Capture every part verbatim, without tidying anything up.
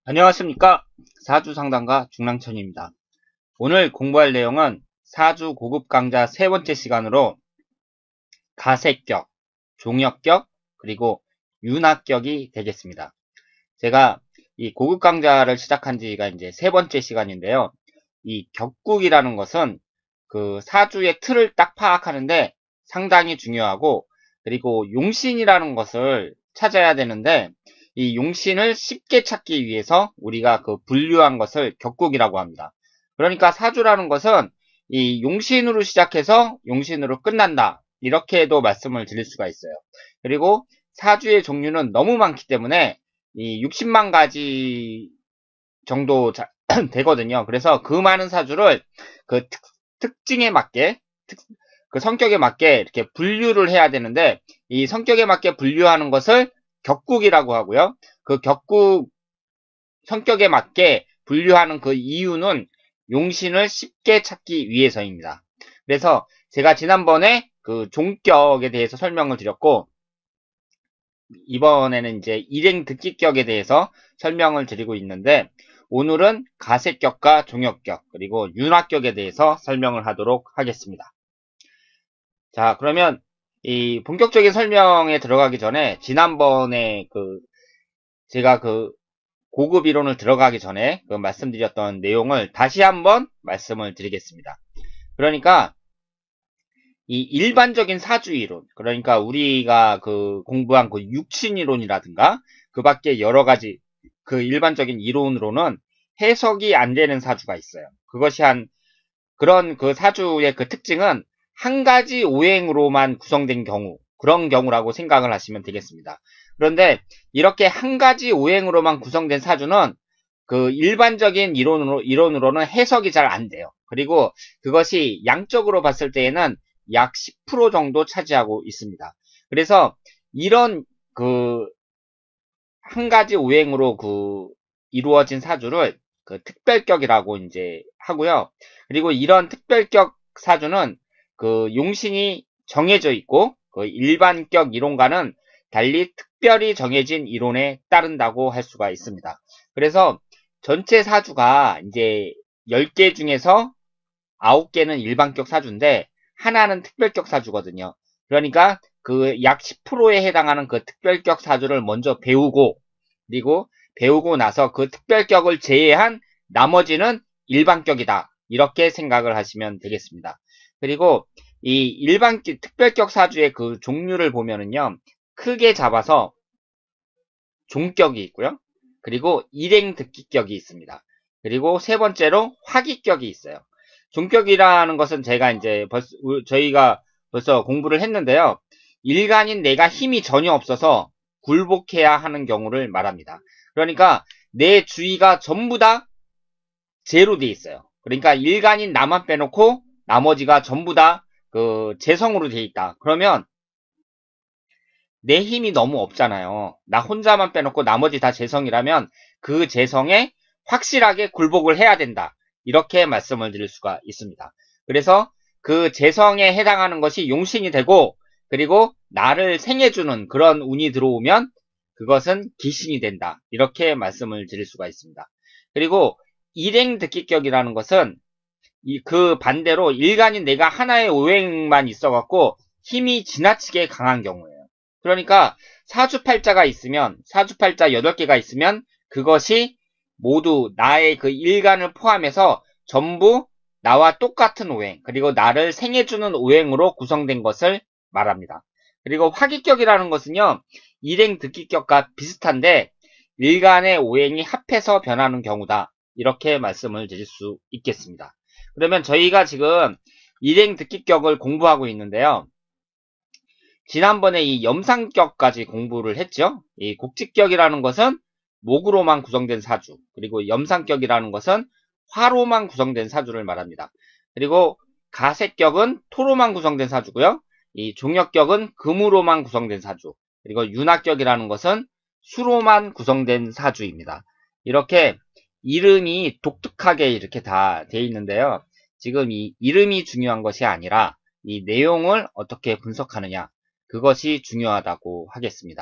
안녕하십니까. 사주상담가 중랑천입니다. 오늘 공부할 내용은 사주 고급 강좌 세 번째 시간으로 가세격, 종역격, 그리고 윤합격이 되겠습니다. 제가 이 고급 강좌를 시작한 지가 이제 세 번째 시간인데요. 이 격국이라는 것은 그 사주의 틀을 딱 파악하는데 상당히 중요하고, 그리고 용신이라는 것을 찾아야 되는데 이 용신을 쉽게 찾기 위해서 우리가 그 분류한 것을 격국이라고 합니다. 그러니까 사주라는 것은 이 용신으로 시작해서 용신으로 끝난다, 이렇게도 말씀을 드릴 수가 있어요. 그리고 사주의 종류는 너무 많기 때문에 이 육십만 가지 정도 자, 되거든요. 그래서 그 많은 사주를 그 특, 특징에 맞게, 특, 그 성격에 맞게 이렇게 분류를 해야 되는데, 이 성격에 맞게 분류하는 것을 격국이라고 하고요. 그 격국 성격에 맞게 분류하는 그 이유는 용신을 쉽게 찾기 위해서입니다. 그래서 제가 지난번에 그 종격에 대해서 설명을 드렸고, 이번에는 이제 일행득기격에 대해서 설명을 드리고 있는데, 오늘은 가세격과 종역격, 그리고 윤합격에 대해서 설명을 하도록 하겠습니다. 자, 그러면 이 본격적인 설명에 들어가기 전에 지난번에 그 제가 그 고급 이론을 들어가기 전에 그 말씀드렸던 내용을 다시 한번 말씀을 드리겠습니다. 그러니까 이 일반적인 사주 이론, 그러니까 우리가 그 공부한 그 육신 이론이라든가 그 밖에 여러 가지 그 일반적인 이론으로는 해석이 안 되는 사주가 있어요. 그것이 한 그런 그 사주의 그 특징은 한 가지 오행으로만 구성된 경우, 그런 경우라고 생각을 하시면 되겠습니다. 그런데 이렇게 한 가지 오행으로만 구성된 사주는 그 일반적인 이론으로, 이론으로는 해석이 잘 안 돼요. 그리고 그것이 양적으로 봤을 때에는 약 십 퍼센트 정도 차지하고 있습니다. 그래서 이런 그 한 가지 오행으로 그 이루어진 사주를 그 특별격이라고 이제 하고요. 그리고 이런 특별격 사주는 그 용신이 정해져 있고 그 일반격 이론과는 달리 특별히 정해진 이론에 따른다고 할 수가 있습니다. 그래서 전체 사주가 이제 열 개 중에서 아홉 개는 일반격 사주인데 하나는 특별격 사주거든요. 그러니까 그 약 십 퍼센트에 해당하는 그 특별격 사주를 먼저 배우고, 그리고 배우고 나서 그 특별격을 제외한 나머지는 일반격이다, 이렇게 생각을 하시면 되겠습니다. 그리고 이 일반 특별격 사주의 그 종류를 보면은요, 크게 잡아서 종격이 있고요. 그리고 일행득기격이 있습니다. 그리고 세 번째로 화기격이 있어요. 종격이라는 것은 제가 이제 벌써 저희가 벌써 공부를 했는데요. 일간인 내가 힘이 전혀 없어서 굴복해야 하는 경우를 말합니다. 그러니까 내 주위가 전부 다 재로 돼 있어요. 그러니까 일간인 나만 빼놓고 나머지가 전부 다 그 재성으로 돼 있다. 그러면 내 힘이 너무 없잖아요. 나 혼자만 빼놓고 나머지 다 재성이라면 그 재성에 확실하게 굴복을 해야 된다, 이렇게 말씀을 드릴 수가 있습니다. 그래서 그 재성에 해당하는 것이 용신이 되고, 그리고 나를 생해주는 그런 운이 들어오면 그것은 기신이 된다, 이렇게 말씀을 드릴 수가 있습니다. 그리고 일행득기격이라는 것은 이 그 반대로 일간인 내가 하나의 오행만 있어갖고 힘이 지나치게 강한 경우예요. 그러니까 사주팔자가 있으면, 사주팔자 여덟 개가 있으면 그것이 모두 나의 그 일간을 포함해서 전부 나와 똑같은 오행, 그리고 나를 생해주는 오행으로 구성된 것을 말합니다. 그리고 화기격이라는 것은요, 일행득기격과 비슷한데 일간의 오행이 합해서 변하는 경우다, 이렇게 말씀을 드릴 수 있겠습니다. 그러면 저희가 지금 일행득기격을 공부하고 있는데요. 지난번에 이 염상격까지 공부를 했죠. 이 곡직격이라는 것은 목으로만 구성된 사주, 그리고 염상격이라는 것은 화로만 구성된 사주를 말합니다. 그리고 가세격은 토로만 구성된 사주고요. 이 종역격은 금으로만 구성된 사주, 그리고 윤합격이라는 것은 수로만 구성된 사주입니다. 이렇게 이름이 독특하게 이렇게 다 돼 있는데요. 지금 이 이름이 중요한 것이 아니라 이 내용을 어떻게 분석하느냐, 그것이 중요하다고 하겠습니다.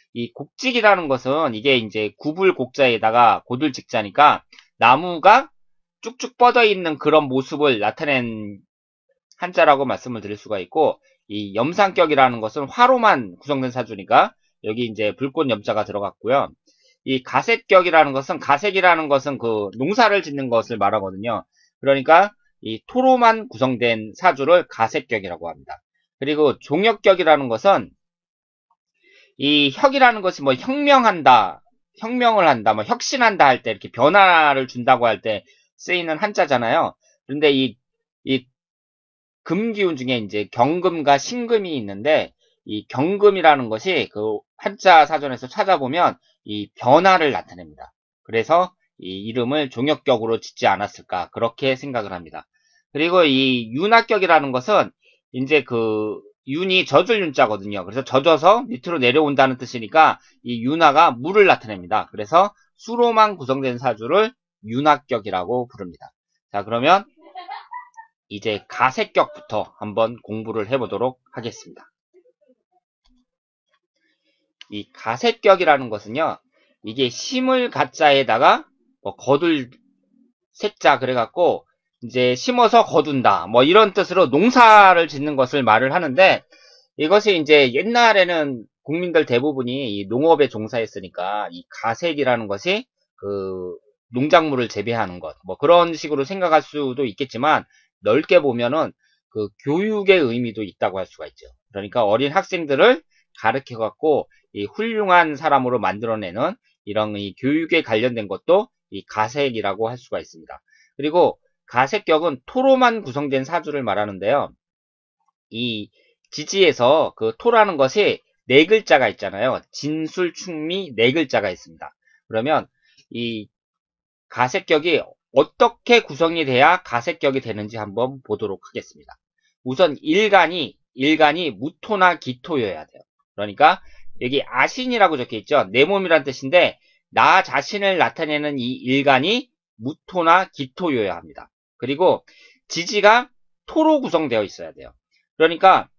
이 곡직이라는 것은 이게 이제 구불곡자에다가 고들직자니까 나무가 쭉쭉 뻗어 있는 그런 모습을 나타낸 한자라고 말씀을 드릴 수가 있고, 이 염상격이라는 것은 화로만 구성된 사주니까 여기 이제 불꽃 염자가 들어갔고요. 이 가색격이라는 것은, 가색이라는 것은 그 농사를 짓는 것을 말하거든요. 그러니까 이 토로만 구성된 사주를 가색격이라고 합니다. 그리고 종역격이라는 것은 이 혁이라는 것이 뭐 혁명한다, 혁명을 한다, 뭐 혁신한다 할 때 이렇게 변화를 준다고 할 때 쓰이는 한자잖아요. 그런데 이, 이 금기운 중에 이제 경금과 신금이 있는데, 이 경금이라는 것이 그 한자 사전에서 찾아보면 이 변화를 나타냅니다. 그래서 이 이름을 종역격으로 짓지 않았을까, 그렇게 생각을 합니다. 그리고 이 윤학격이라는 것은 이제 그 윤이 젖을 윤자거든요. 그래서 젖어서 밑으로 내려온다는 뜻이니까 이 윤화가 물을 나타냅니다. 그래서 수로만 구성된 사주를 윤학격이라고 부릅니다. 자, 그러면 이제 가색격부터 한번 공부를 해보도록 하겠습니다. 이 가색격이라는 것은요, 이게 심을 가자에다가 뭐 거둘 색자 그래갖고 이제 심어서 거둔다 뭐 이런 뜻으로 농사를 짓는 것을 말을 하는데, 이것이 이제 옛날에는 국민들 대부분이 이 농업에 종사했으니까 이 가색이라는 것이 그 농작물을 재배하는 것 뭐 그런 식으로 생각할 수도 있겠지만, 넓게 보면은 그 교육의 의미도 있다고 할 수가 있죠. 그러니까 어린 학생들을 가르쳐 갖고 이 훌륭한 사람으로 만들어내는 이런 이 교육에 관련된 것도 이 가색이라고 할 수가 있습니다. 그리고 가색격은 토로만 구성된 사주를 말하는데요. 이 지지에서 그 토라는 것이 네 글자가 있잖아요. 진술, 충미 네 글자가 있습니다. 그러면 이 가색격이 어떻게 구성이 돼야 가색격이 되는지 한번 보도록 하겠습니다. 우선 일간이 일간이 무토나 기토여야 돼요. 그러니까 여기 아신이라고 적혀 있죠. 내 몸이란 뜻인데 나 자신을 나타내는 이 일간이 무토나 기토여야 합니다. 그리고 지지가 토로 구성되어 있어야 돼요. 그러니까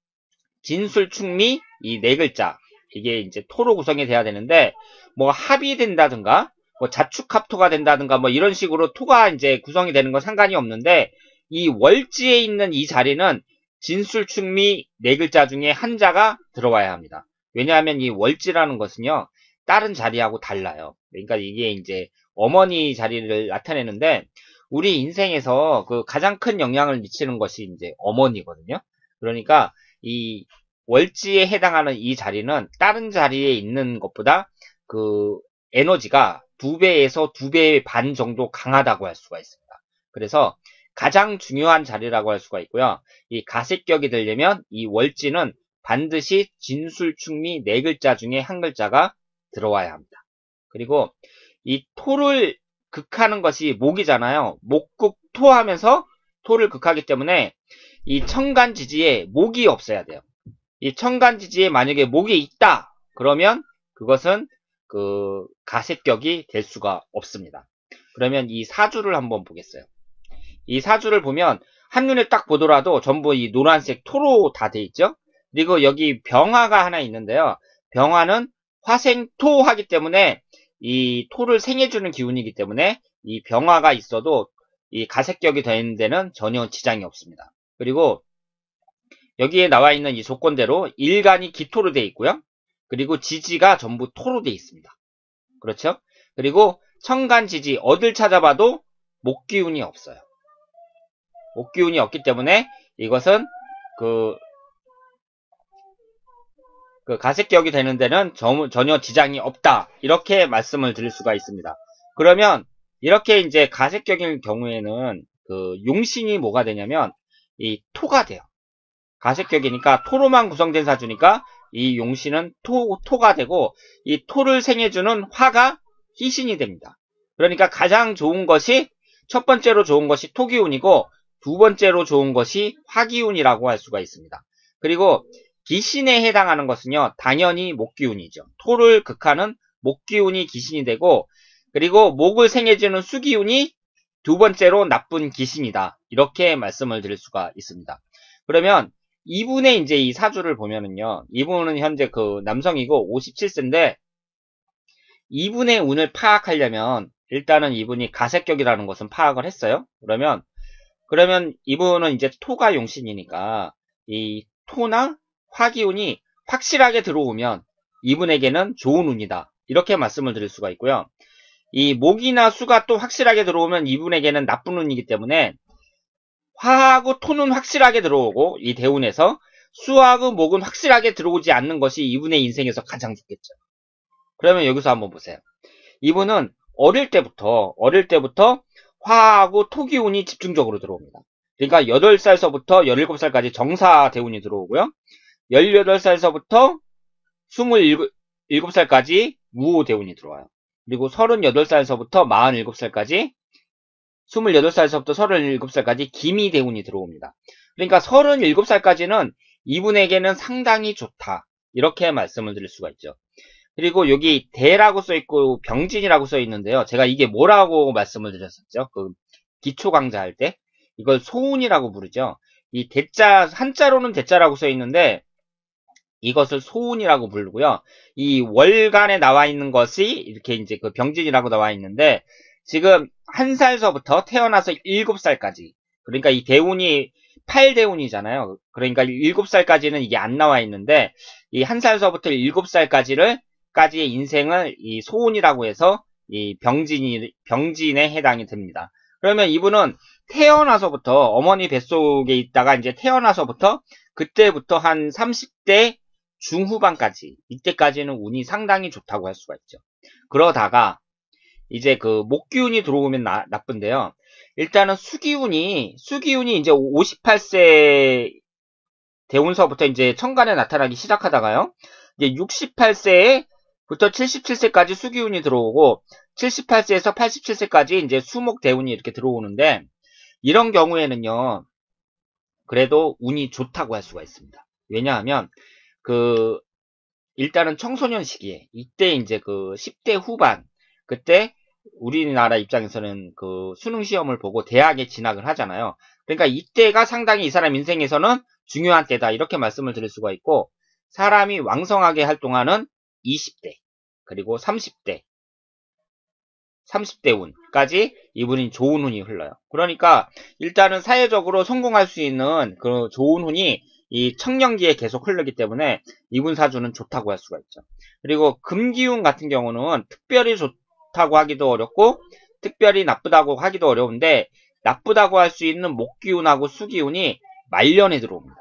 진술충미 이 네 글자 이게 이제 토로 구성이 돼야 되는데, 뭐 합이 된다든가 뭐 자축합토가 된다든가 뭐 이런 식으로 토가 이제 구성이 되는 건 상관이 없는데, 이 월지에 있는 이 자리는 진술충미 네 글자 중에 한자가 들어와야 합니다. 왜냐하면 이 월지라는 것은요, 다른 자리하고 달라요. 그러니까 이게 이제 어머니 자리를 나타내는데, 우리 인생에서 그 가장 큰 영향을 미치는 것이 이제 어머니거든요. 그러니까 이 월지에 해당하는 이 자리는 다른 자리에 있는 것보다 그 에너지가 두 배에서 두 배 반 정도 강하다고 할 수가 있습니다. 그래서 가장 중요한 자리라고 할 수가 있고요. 이 가색격이 되려면 이 월지는 반드시 진술충미 네 글자 중에 한 글자가 들어와야 합니다. 그리고 이 토를 극하는 것이 목이잖아요. 목극토 하면서 토를 극하기 때문에 이 청간지지에 목이 없어야 돼요. 이 청간지지에 만약에 목이 있다 그러면 그것은 그 가색격이 될 수가 없습니다. 그러면 이 사주를 한번 보겠어요. 이 사주를 보면 한눈에 딱 보더라도 전부 이 노란색 토로 다 돼 있죠. 그리고 여기 병화가 하나 있는데요. 병화는 화생토 하기 때문에 이 토를 생해주는 기운이기 때문에 이 병화가 있어도 이 가색격이 되는 데는 전혀 지장이 없습니다. 그리고 여기에 나와 있는 이 조건대로 일간이 기토로 되어 있고요. 그리고 지지가 전부 토로 되어 있습니다. 그렇죠? 그리고 청간지지 어딜 찾아봐도 목기운이 없어요. 목기운이 없기 때문에 이것은 그, 그 가색격이 되는 데는 전혀 지장이 없다. 이렇게 말씀을 드릴 수가 있습니다. 그러면 이렇게 이제 가색격인 경우에는 그 용신이 뭐가 되냐면 이 토가 돼요. 가색격이니까 토로만 구성된 사주니까 이 용신은 토, 토가 되고, 이 토를 생해주는 화가 희신이 됩니다. 그러니까 가장 좋은 것이, 첫 번째로 좋은 것이 토기운이고 두 번째로 좋은 것이 화기운이라고 할 수가 있습니다. 그리고 기신에 해당하는 것은요, 당연히 목기운이죠. 토를 극하는 목기운이 기신이 되고, 그리고 목을 생해주는 수기운이 두 번째로 나쁜 기신이다. 이렇게 말씀을 드릴 수가 있습니다. 그러면 이분의 이제 이 사주를 보면은요, 이분은 현재 그 남성이고 오십칠 세인데, 이분의 운을 파악하려면, 일단은 이분이 가색격이라는 것은 파악을 했어요. 그러면, 그러면 이분은 이제 토가 용신이니까, 이 토나 화기운이 확실하게 들어오면, 이분에게는 좋은 운이다. 이렇게 말씀을 드릴 수가 있고요. 이 목이나 수가 또 확실하게 들어오면 이분에게는 나쁜 운이기 때문에, 화하고 토는 확실하게 들어오고 이 대운에서 수하고 목은 확실하게 들어오지 않는 것이 이분의 인생에서 가장 좋겠죠. 그러면 여기서 한번 보세요. 이분은 어릴 때부터 어릴 때부터 화하고 토기운이 집중적으로 들어옵니다. 그러니까 여덟 살서부터 열일곱 살까지 정사 대운이 들어오고요. 열여덟 살서부터 스물일곱 살까지 무호 대운이 들어와요. 그리고 서른여덟 살서부터 마흔일곱 살까지 스물여덟 살서부터 서른일곱 살까지 기미 대운이 들어옵니다. 그러니까 서른일곱 살까지는 이분에게는 상당히 좋다. 이렇게 말씀을 드릴 수가 있죠. 그리고 여기 대라고 써있고 병진이라고 써있는데요. 제가 이게 뭐라고 말씀을 드렸었죠? 그 기초 강좌할 때. 이걸 소운이라고 부르죠. 이 대자, 한자로는 대자라고 써있는데 이것을 소운이라고 부르고요. 이 월간에 나와 있는 것이 이렇게 이제 그 병진이라고 나와 있는데 지금 한 살서부터 태어나서 일곱 살까지 그러니까 이 대운이 팔 대운이잖아요. 그러니까 일곱 살까지는 이게 안 나와 있는데 이 한 살서부터 일곱 살까지를 까지의 인생을 이 소운이라고 해서 이 병진이 병진에 해당이 됩니다. 그러면 이분은 태어나서부터 어머니 뱃속에 있다가 이제 태어나서부터 그때부터 한 삼십 대 중후반까지 이때까지는 운이 상당히 좋다고 할 수가 있죠. 그러다가 이제 그 목기운이 들어오면 나, 나쁜데요. 일단은 수기운이 수기운이 이제 오십팔 세 대운서부터 이제 천간에 나타나기 시작하다가요. 이제 육십팔 세부터 칠십칠 세까지 수기운이 들어오고 칠십팔 세에서 팔십칠 세까지 이제 수목 대운이 이렇게 들어오는데 이런 경우에는요. 그래도 운이 좋다고 할 수가 있습니다. 왜냐하면 그 일단은 청소년 시기에 이때 이제 그 십 대 후반 그때 우리나라 입장에서는 그 수능 시험을 보고 대학에 진학을 하잖아요. 그러니까 이때가 상당히 이 사람 인생에서는 중요한 때다 이렇게 말씀을 드릴 수가 있고 사람이 왕성하게 활동하는 이십 대 그리고 삼십 대 삼십 대 운까지 이분이 좋은 운이 흘러요. 그러니까 일단은 사회적으로 성공할 수 있는 그 좋은 운이 이 청년기에 계속 흐르기 때문에 이분 사주는 좋다고 할 수가 있죠. 그리고 금기운 같은 경우는 특별히 좋다고 하기도 어렵고 특별히 나쁘다고 하기도 어려운데 나쁘다고 할 수 있는 목기운하고 수기운이 말년에 들어옵니다.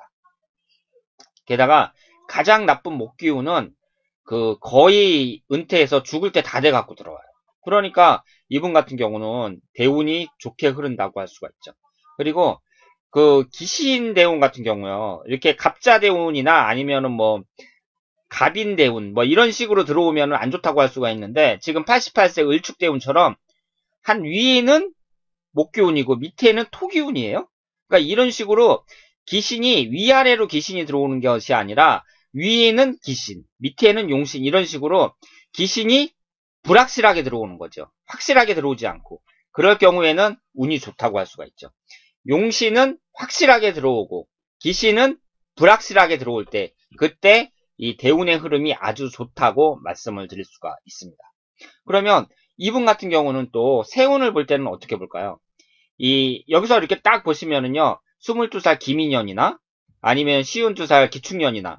게다가 가장 나쁜 목기운은 그 거의 은퇴해서 죽을 때 다 돼갖고 들어와요. 그러니까 이분 같은 경우는 대운이 좋게 흐른다고 할 수가 있죠. 그리고 그 기신 대운 같은 경우요. 이렇게 갑자 대운이나 아니면은 뭐 갑인 대운 뭐 이런 식으로 들어오면 안 좋다고 할 수가 있는데 지금 팔십팔 세 을축 대운처럼 한 위에는 목기운이고 밑에는 토기운이에요. 그러니까 이런 식으로 기신이 위아래로 기신이 들어오는 것이 아니라 위에는 기신, 밑에는 용신 이런 식으로 기신이 불확실하게 들어오는 거죠. 확실하게 들어오지 않고 그럴 경우에는 운이 좋다고 할 수가 있죠. 용신은 확실하게 들어오고 기신은 불확실하게 들어올 때 그때 이 대운의 흐름이 아주 좋다고 말씀을 드릴 수가 있습니다. 그러면 이분 같은 경우는 또 세운을 볼 때는 어떻게 볼까요? 이 여기서 이렇게 딱 보시면은요. 스물두 살 기민년이나 아니면 쉬운두 살 기축년이나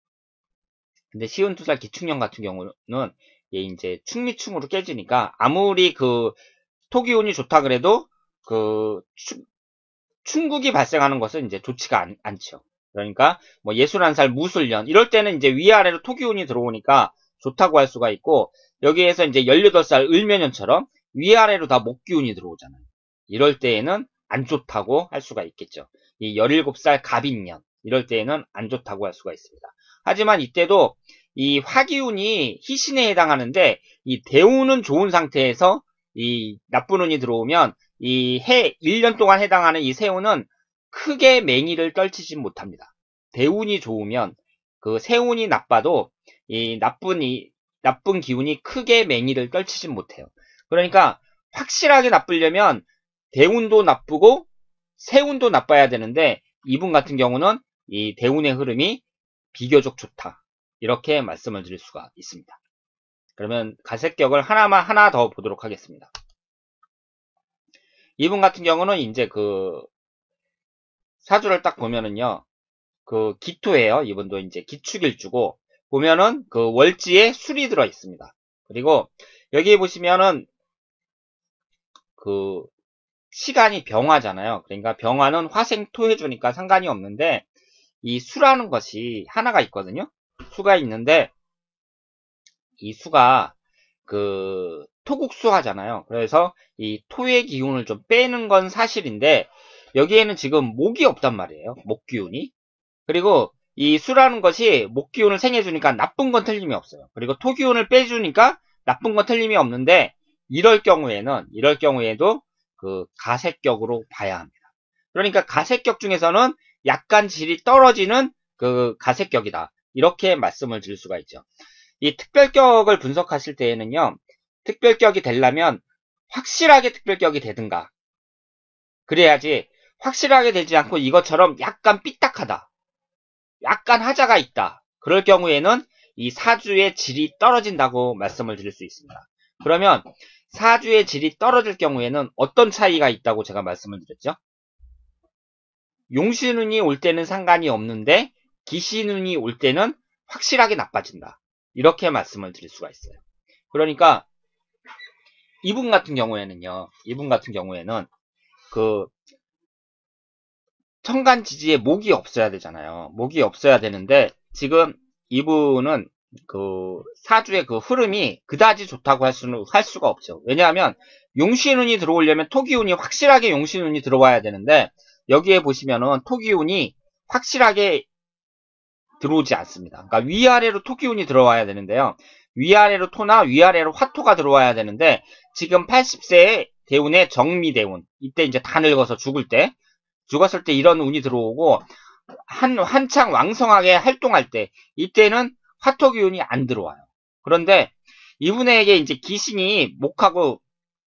근데 쉬운두 살 기축년 같은 경우는 얘 이제 충미충으로 깨지니까 아무리 그 토기운이 좋다 그래도 그 충, 충국이 발생하는 것은 이제 좋지가 않, 않죠. 그러니까 뭐 예순한 살 무술년 이럴 때는 이제 위아래로 토기운이 들어오니까 좋다고 할 수가 있고 여기에서 이제 열여덟 살 을묘년처럼 위아래로 다 목기운이 들어오잖아요. 이럴 때에는 안 좋다고 할 수가 있겠죠. 이 열일곱 살 갑인년 이럴 때에는 안 좋다고 할 수가 있습니다. 하지만 이때도 이 화기운이 희신에 해당하는데 이 대운은 좋은 상태에서 이 나쁜 운이 들어오면 이 해 일 년 동안 해당하는 이 세운은 크게 맹의를 떨치지 못합니다. 대운이 좋으면 그 세운이 나빠도 이 나쁜 이 나쁜 기운이 크게 맹의를 떨치지 못해요. 그러니까 확실하게 나쁘려면 대운도 나쁘고 세운도 나빠야 되는데 이분 같은 경우는 이 대운의 흐름이 비교적 좋다. 이렇게 말씀을 드릴 수가 있습니다. 그러면 가세격을 하나만 하나 더 보도록 하겠습니다. 이분 같은 경우는 이제 그 사주를 딱 보면은요, 그 기토예요. 이분도 이제 기축일주고 보면은 그 월지에 술이 들어 있습니다. 그리고 여기 보시면은 그 시간이 병화잖아요. 그러니까 병화는 화생토해주니까 상관이 없는데 이 수라는 것이 하나가 있거든요. 수가 있는데 이 수가 그 토국수 하잖아요. 그래서 이 토의 기운을 좀 빼는 건 사실인데 여기에는 지금 목이 없단 말이에요. 목 기운이. 그리고 이 수라는 것이 목 기운을 생해주니까 나쁜 건 틀림이 없어요. 그리고 토 기운을 빼주니까 나쁜 건 틀림이 없는데 이럴 경우에는 이럴 경우에도 그 가세격으로 봐야 합니다. 그러니까 가세격 중에서는 약간 질이 떨어지는 그 가세격이다. 이렇게 말씀을 드릴 수가 있죠. 이 특별격을 분석하실 때에는요, 특별격이 되려면 확실하게 특별격이 되든가, 그래야지 확실하게 되지 않고 이것처럼 약간 삐딱하다, 약간 하자가 있다. 그럴 경우에는 이 사주의 질이 떨어진다고 말씀을 드릴 수 있습니다. 그러면 사주의 질이 떨어질 경우에는 어떤 차이가 있다고 제가 말씀을 드렸죠? 용신운이 올 때는 상관이 없는데 기신운이 올 때는 확실하게 나빠진다. 이렇게 말씀을 드릴 수가 있어요. 그러니까 이분 같은 경우에는요. 이분 같은 경우에는 그 천간지지에 목이 없어야 되잖아요. 목이 없어야 되는데 지금 이분은 그 사주의 그 흐름이 그다지 좋다고 할 수는 할 수가 없죠. 왜냐하면 용신운이 들어오려면 토기운이 확실하게 용신운이 들어와야 되는데 여기에 보시면은 토기운이 확실하게 들어오지 않습니다. 그러니까 위아래로 토기운이 들어와야 되는데요. 위아래로 토나 위아래로 화토가 들어와야 되는데 지금 팔십 세의 대운의 정미대운, 이때 이제 다 늙어서 죽을 때, 죽었을 때 이런 운이 들어오고 한 한창 왕성하게 활동할 때 이때는 화토기운이 안 들어와요. 그런데 이분에게 이제 기신이 목하고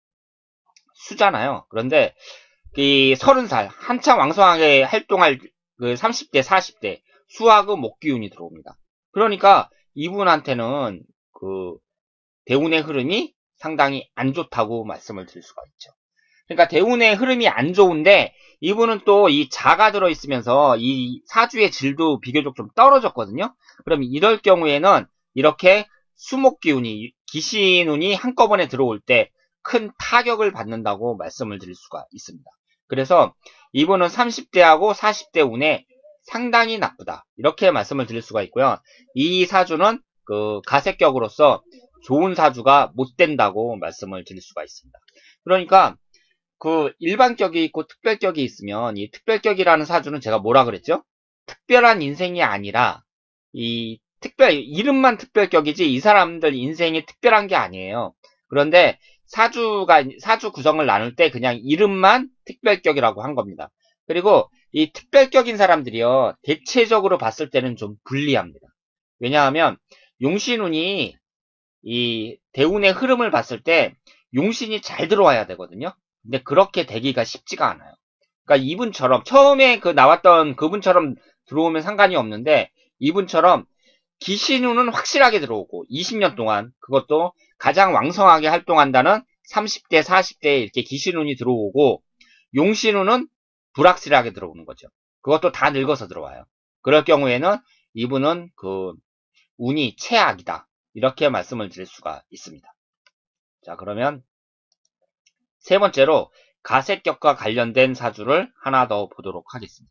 수잖아요. 그런데 이 서른 살 한창 왕성하게 활동할 그 삼십 대, 사십 대 수하고 목기운이 들어옵니다. 그러니까 이분한테는 그 대운의 흐름이 상당히 안 좋다고 말씀을 드릴 수가 있죠. 그러니까 대운의 흐름이 안 좋은데 이분은 또 이 자가 들어있으면서 이 사주의 질도 비교적 좀 떨어졌거든요. 그럼 이럴 경우에는 이렇게 수목기운이 기신운이 한꺼번에 들어올 때 큰 타격을 받는다고 말씀을 드릴 수가 있습니다. 그래서 이분은 삼십 대하고 사십 대 운에 상당히 나쁘다. 이렇게 말씀을 드릴 수가 있고요. 이 사주는 그 가세격으로서 좋은 사주가 못 된다고 말씀을 드릴 수가 있습니다. 그러니까 그 일반격이 있고 특별격이 있으면 이 특별격이라는 사주는 제가 뭐라 그랬죠? 특별한 인생이 아니라 이 특별 이름만 특별격이지 이 사람들 인생이 특별한 게 아니에요. 그런데 사주가 사주 구성을 나눌 때 그냥 이름만 특별격이라고 한 겁니다. 그리고 이 특별격인 사람들이요 대체적으로 봤을 때는 좀 불리합니다. 왜냐하면 용신운이 이 대운의 흐름을 봤을 때 용신이 잘 들어와야 되거든요. 근데 그렇게 되기가 쉽지가 않아요. 그러니까 이분처럼 처음에 그 나왔던 그분처럼 들어오면 상관이 없는데 이분처럼 기신운은 확실하게 들어오고 이십 년 동안 그것도 가장 왕성하게 활동한다는 삼십 대, 사십 대에 이렇게 기신운이 들어오고 용신운은 불확실하게 들어오는 거죠. 그것도 다 늙어서 들어와요. 그럴 경우에는 이분은 그 운이 최악이다. 이렇게 말씀을 드릴 수가 있습니다. 자, 그러면 세 번째로 가세격과 관련된 사주를 하나 더 보도록 하겠습니다.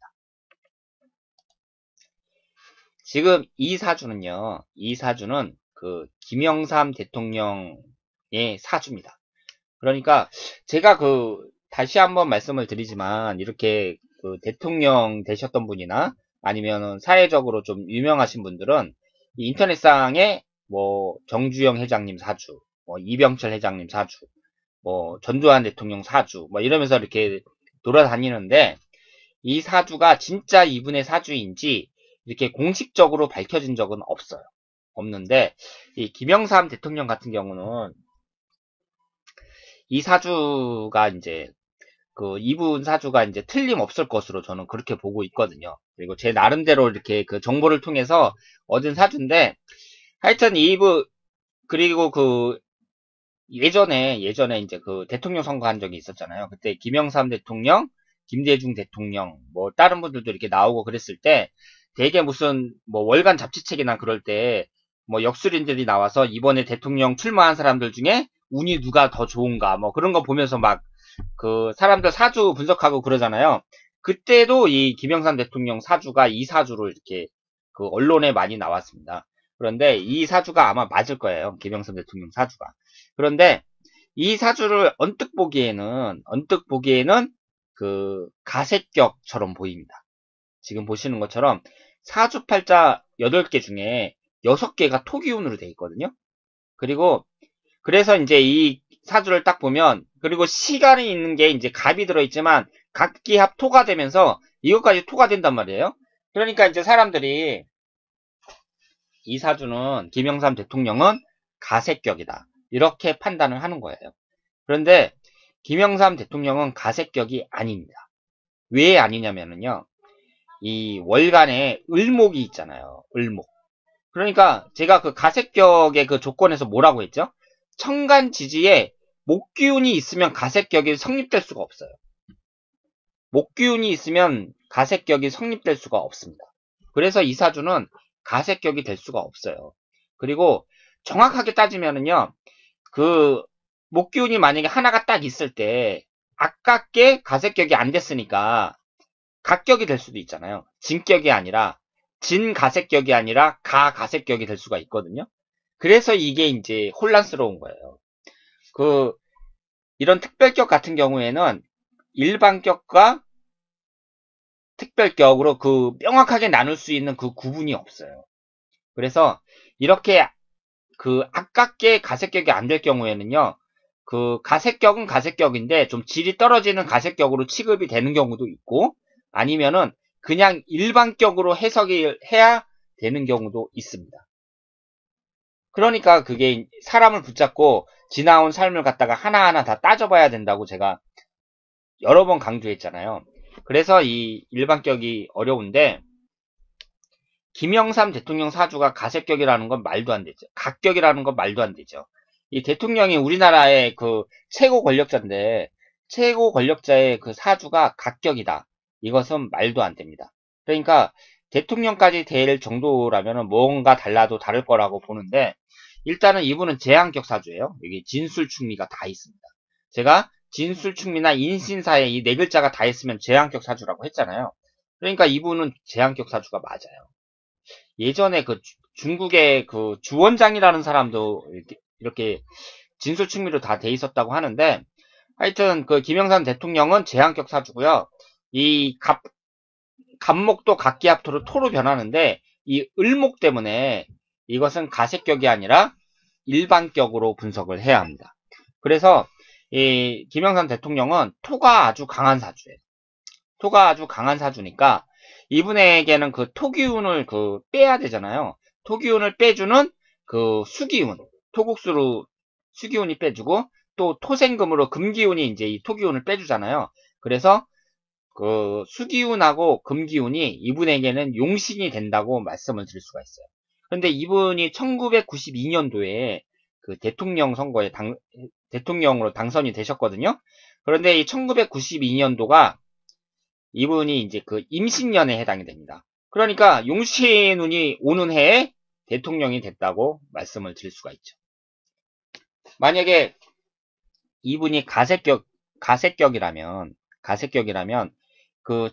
지금 이 사주는요, 이 사주는 그 김영삼 대통령의 사주입니다. 그러니까 제가 그 다시 한번 말씀을 드리지만 이렇게 그 대통령 되셨던 분이나 아니면 사회적으로 좀 유명하신 분들은 인터넷상에 뭐 정주영 회장님 사주, 뭐 이병철 회장님 사주, 뭐 전두환 대통령 사주, 뭐 이러면서 이렇게 돌아다니는데 이 사주가 진짜 이분의 사주인지 이렇게 공식적으로 밝혀진 적은 없어요. 없는데 이 김영삼 대통령 같은 경우는 이 사주가 이제 그 이분 사주가 이제 틀림없을 것으로 저는 그렇게 보고 있거든요. 그리고 제 나름대로 이렇게 그 정보를 통해서 얻은 사주인데, 하여튼 이분, 그리고 그 예전에 예전에 이제 그 대통령 선거한 적이 있었잖아요. 그때 김영삼 대통령, 김대중 대통령, 뭐 다른 분들도 이렇게 나오고 그랬을 때 되게 무슨 뭐 월간 잡지책이나 그럴 때 뭐 역술인들이 나와서 이번에 대통령 출마한 사람들 중에 운이 누가 더 좋은가 뭐 그런 거 보면서 막 그 사람들 사주 분석하고 그러잖아요. 그때도 이 김영삼 대통령 사주가 이 사주로 이렇게 그 언론에 많이 나왔습니다. 그런데 이 사주가 아마 맞을 거예요. 김영삼 대통령 사주가. 그런데 이 사주를 언뜻 보기에는 언뜻 보기에는 그 가세격처럼 보입니다. 지금 보시는 것처럼 사주팔자 여덟 개 중에 여섯 개가 토기운으로 되어 있거든요. 그리고 그래서 이제 이 사주를 딱 보면, 그리고 시간이 있는 게 이제 갑이 들어있지만 각기합 토가 되면서 이것까지 토가 된단 말이에요. 그러니까 이제 사람들이 이 사주는 김영삼 대통령은 가세격이다, 이렇게 판단을 하는 거예요. 그런데 김영삼 대통령은 가세격이 아닙니다. 왜 아니냐면요, 이 월간에 을목이 있잖아요. 을목. 그러니까 제가 그 가세격의 그 조건에서 뭐라고 했죠? 천간 지지에 목기운이 있으면 가세격이 성립될 수가 없어요. 목기운이 있으면 가세격이 성립될 수가 없습니다. 그래서 이 사주는 가세격이 될 수가 없어요. 그리고 정확하게 따지면은요, 그 목기운이 만약에 하나가 딱 있을 때 아깝게 가세격이 안 됐으니까 갑격이 될 수도 있잖아요. 진격이 아니라 진가세격이 아니라 가가세격이 될 수가 있거든요. 그래서 이게 이제 혼란스러운 거예요. 그 이런 특별격 같은 경우에는 일반격과 특별격으로 그 명확하게 나눌 수 있는 그 구분이 없어요. 그래서 이렇게 그 아깝게 가세격이 안 될 경우에는요, 그 가세격은 가세격인데 좀 질이 떨어지는 가세격으로 취급이 되는 경우도 있고, 아니면은 그냥 일반격으로 해석이 해야 되는 경우도 있습니다. 그러니까 그게 사람을 붙잡고 지나온 삶을 갖다가 하나하나 다 따져봐야 된다고 제가 여러 번 강조했잖아요. 그래서 이 일반격이 어려운데, 김영삼 대통령 사주가 가세격이라는 건 말도 안 되죠. 갑격이라는 건 말도 안 되죠. 이 대통령이 우리나라의 그 최고 권력자인데, 최고 권력자의 그 사주가 갑격이다, 이것은 말도 안 됩니다. 그러니까 대통령까지 될 정도라면 뭔가 달라도 다를 거라고 보는데, 일단은 이분은 재앙격 사주예요. 여기 진술충미가 다 있습니다. 제가 진술충미나 인신사에 이 네 글자가 다 있으면 재앙격 사주라고 했잖아요. 그러니까 이분은 재앙격 사주가 맞아요. 예전에 그 중국의 그 주원장이라는 사람도 이렇게, 이렇게 진술충미로 다 돼 있었다고 하는데, 하여튼 그 김영삼 대통령은 재앙격 사주고요. 이 갑, 갑목도 각기합토로 토로 변하는데 이 을목 때문에 이것은 가세격이 아니라 일반격으로 분석을 해야 합니다. 그래서 이 김영삼 대통령은 토가 아주 강한 사주예요. 토가 아주 강한 사주니까 이분에게는 그 토기운을 그 빼야 되잖아요. 토기운을 빼주는 그 수기운, 토국수로 수기운이 빼주고, 또 토생금으로 금기운이 이제 이 토기운을 빼주잖아요. 그래서 그 수기운하고 금기운이 이분에게는 용신이 된다고 말씀을 드릴 수가 있어요. 그런데 이분이 천구백구십이 년도에 그 대통령 선거에 당, 대통령으로 당선이 되셨거든요. 그런데 이 천구백구십이 년도가 이분이 이제 그 임신년에 해당이 됩니다. 그러니까 용신운이 오는 해에 대통령이 됐다고 말씀을 드릴 수가 있죠. 만약에 이분이 가세격, 가세격이라면, 가세격이라면, 그,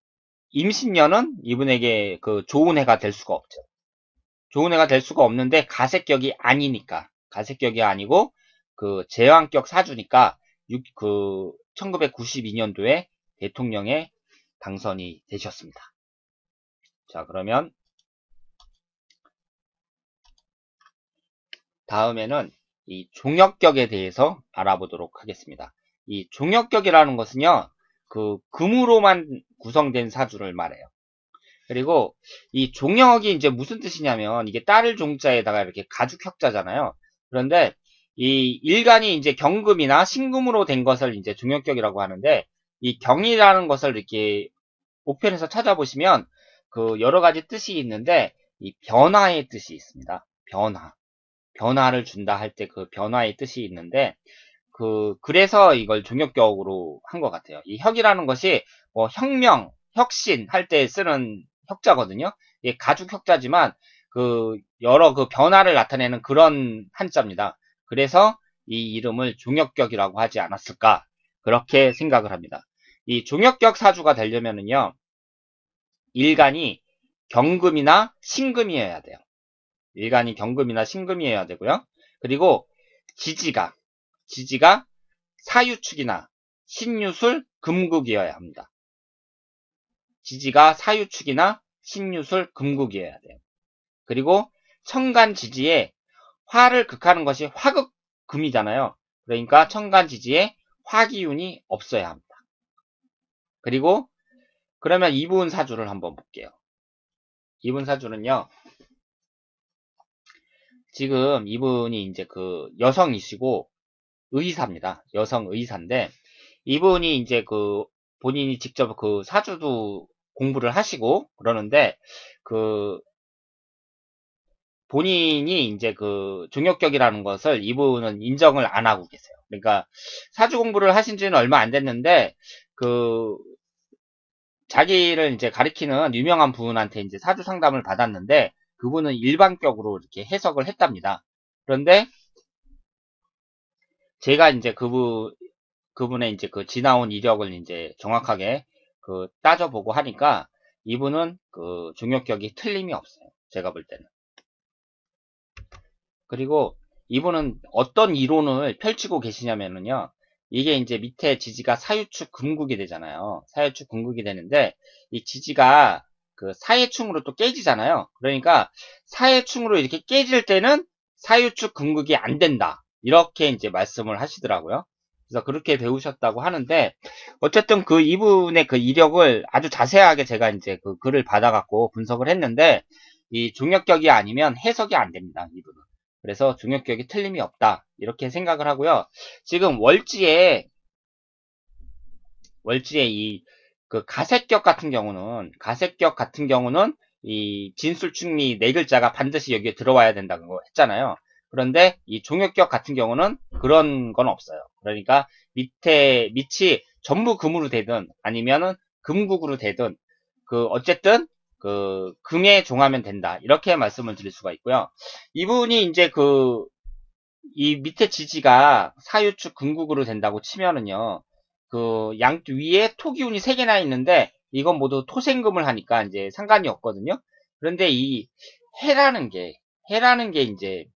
임신년은 이분에게 그 좋은 해가 될 수가 없죠. 좋은 해가 될 수가 없는데, 가세격이 아니니까, 가세격이 아니고, 그, 제왕격 사주니까, 그, 천구백구십이 년도에 대통령에 당선이 되셨습니다. 자, 그러면, 다음에는 이 종역격에 대해서 알아보도록 하겠습니다. 이 종역격이라는 것은요, 그 금으로만 구성된 사주를 말해요. 그리고 이 종역이 이제 무슨 뜻이냐면, 이게 딸을 종자에다가 이렇게 가죽격자잖아요. 그런데 이 일간이 이제 경금이나 신금으로 된 것을 이제 종역격이라고 하는데, 이 경이라는 것을 이렇게 목편에서 찾아보시면 그 여러 가지 뜻이 있는데 이 변화의 뜻이 있습니다. 변화. 변화를 준다 할 때 그 변화의 뜻이 있는데 그 그래서 이걸 종역격으로 한 것 같아요. 이 혁이라는 것이 뭐 혁명, 혁신 할 때 쓰는 혁자거든요. 이게 가죽 혁자지만 그 여러 그 변화를 나타내는 그런 한자입니다. 그래서 이 이름을 종역격이라고 하지 않았을까 그렇게 생각을 합니다. 이 종역격 사주가 되려면은요 일간이 경금이나 신금이어야 돼요. 일간이 경금이나 신금이어야 되고요. 그리고 지지가 지지가 사유축이나 신유술, 금국이어야 합니다. 지지가 사유축이나 신유술, 금국이어야 돼요. 그리고 천간지지에 화를 극하는 것이 화극금이잖아요. 그러니까 천간지지에 화기운이 없어야 합니다. 그리고 그러면 이분 사주를 한번 볼게요. 이분 사주는요. 지금 이분이 이제 그 여성이시고 의사입니다. 여성 의사인데 이분이 이제 그 본인이 직접 그 사주도 공부를 하시고 그러는데 그 본인이 이제 그 종역격이라는 것을 이분은 인정을 안 하고 계세요. 그러니까 사주 공부를 하신 지는 얼마 안 됐는데 그 자기를 이제 가리키는 유명한 분한테 이제 사주 상담을 받았는데 그분은 일반격으로 이렇게 해석을 했답니다. 그런데 제가 이제 그분 그분의 이제 그 지나온 이력을 이제 정확하게 그 따져보고 하니까 이분은 그 종역격이 틀림이 없어요. 제가 볼 때는. 그리고 이분은 어떤 이론을 펼치고 계시냐면은요. 이게 이제 밑에 지지가 사유축 금국이 되잖아요. 사유축 금국이 되는데 이 지지가 그 사해충으로 또 깨지잖아요. 그러니까 사해충으로 이렇게 깨질 때는 사유축 금국이 안 된다. 이렇게 이제 말씀을 하시더라고요. 그래서 그렇게 배우셨다고 하는데 어쨌든 그 이분의 그 이력을 아주 자세하게 제가 이제 그 글을 받아갖고 분석을 했는데 이 종역격이 아니면 해석이 안 됩니다. 이분은. 그래서 종역격이 틀림이 없다. 이렇게 생각을 하고요. 지금 월지에 월지에 이 그 가색격 같은 경우는 가색격 같은 경우는 이 진술충리 네 글자가 반드시 여기에 들어와야 된다고 했잖아요. 그런데 이 종역격 같은 경우는 그런 건 없어요. 그러니까 밑에 밑이 전부 금으로 되든 아니면은 금국으로 되든 그 어쨌든 그 금에 종하면 된다. 이렇게 말씀을 드릴 수가 있고요. 이분이 이제 그 이 밑에 지지가 사유축 금국으로 된다고 치면은요. 그 양 위에 토기운이 세 개나 있는데 이건 모두 토생금을 하니까 이제 상관이 없거든요. 그런데 이 해라는 게 해라는 게 이제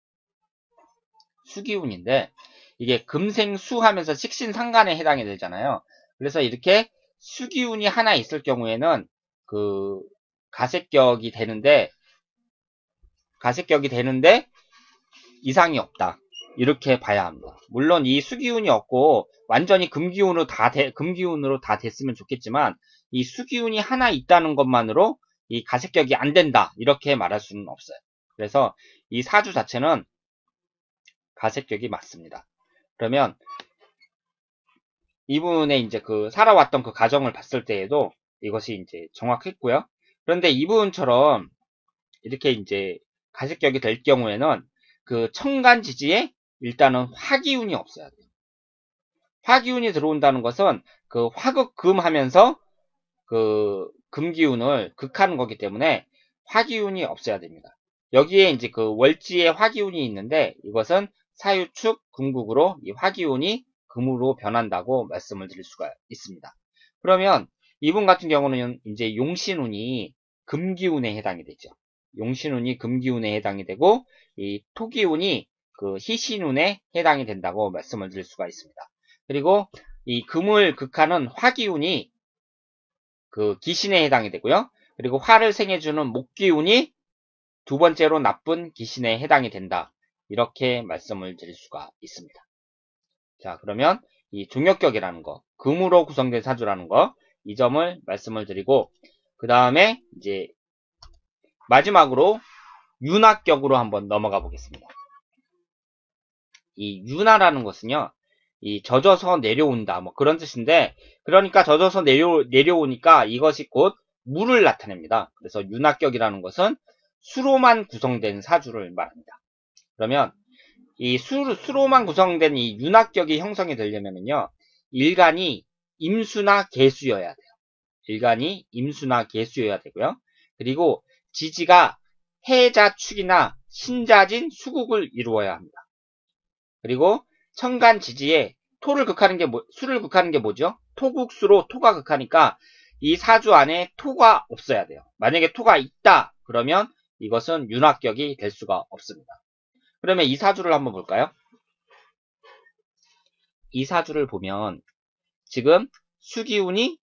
수기운인데 이게 금생수 하면서 식신상간에 해당이 되잖아요. 그래서 이렇게 수기운이 하나 있을 경우에는 그 가색격이 되는데 가색격이 되는데 이상이 없다. 이렇게 봐야 합니다. 물론 이 수기운이 없고 완전히 금기운으로 다 돼, 금기운으로 다 됐으면 좋겠지만 이 수기운이 하나 있다는 것만으로 이 가색격이 안 된다. 이렇게 말할 수는 없어요. 그래서 이 사주 자체는 가색격이 맞습니다. 그러면 이분의 이제 그 살아왔던 그 가정을 봤을 때에도 이것이 이제 정확했고요. 그런데 이분처럼 이렇게 이제 가색격이 될 경우에는 그 천간지지에 일단은 화기운이 없어야 돼요. 화기운이 들어온다는 것은 그 화극금 하면서 그 금기운을 극하는 거기 때문에 화기운이 없어야 됩니다. 여기에 이제 그 월지에 화기운이 있는데 이것은 사유축 금국으로 이 화기운이 금으로 변한다고 말씀을 드릴 수가 있습니다. 그러면 이분 같은 경우는 이제 용신운이 금기운에 해당이 되죠. 용신운이 금기운에 해당이 되고 이 토기운이 그 희신운에 해당이 된다고 말씀을 드릴 수가 있습니다. 그리고 이 금을 극하는 화기운이 그 기신에 해당이 되고요. 그리고 화를 생해주는 목기운이 두 번째로 나쁜 기신에 해당이 된다. 이렇게 말씀을 드릴 수가 있습니다. 자, 그러면 이 종역격이라는 거, 금으로 구성된 사주라는 거, 이 점을 말씀을 드리고, 그 다음에 이제 마지막으로 윤화격으로 한번 넘어가 보겠습니다. 이 윤화라는 것은요, 이 젖어서 내려온다 뭐 그런 뜻인데, 그러니까 젖어서 내려, 내려오니까 이것이 곧 물을 나타냅니다. 그래서 윤합격이라는 것은 수로만 구성된 사주를 말합니다. 그러면 이 수, 수로만 구성된 이 윤합격이 형성이 되려면요, 일간이 임수나 개수여야 돼요. 일간이 임수나 개수여야 되고요. 그리고 지지가 해자축이나 신자진 수국을 이루어야 합니다. 그리고 천간 지지에 토를 극하는 게 뭐, 수를 극하는 게 뭐죠? 토국수로 토가 극하니까 이 사주 안에 토가 없어야 돼요. 만약에 토가 있다 그러면 이것은 윤합격이 될 수가 없습니다. 그러면 이 사주를 한번 볼까요? 이 사주를 보면 지금 수기운이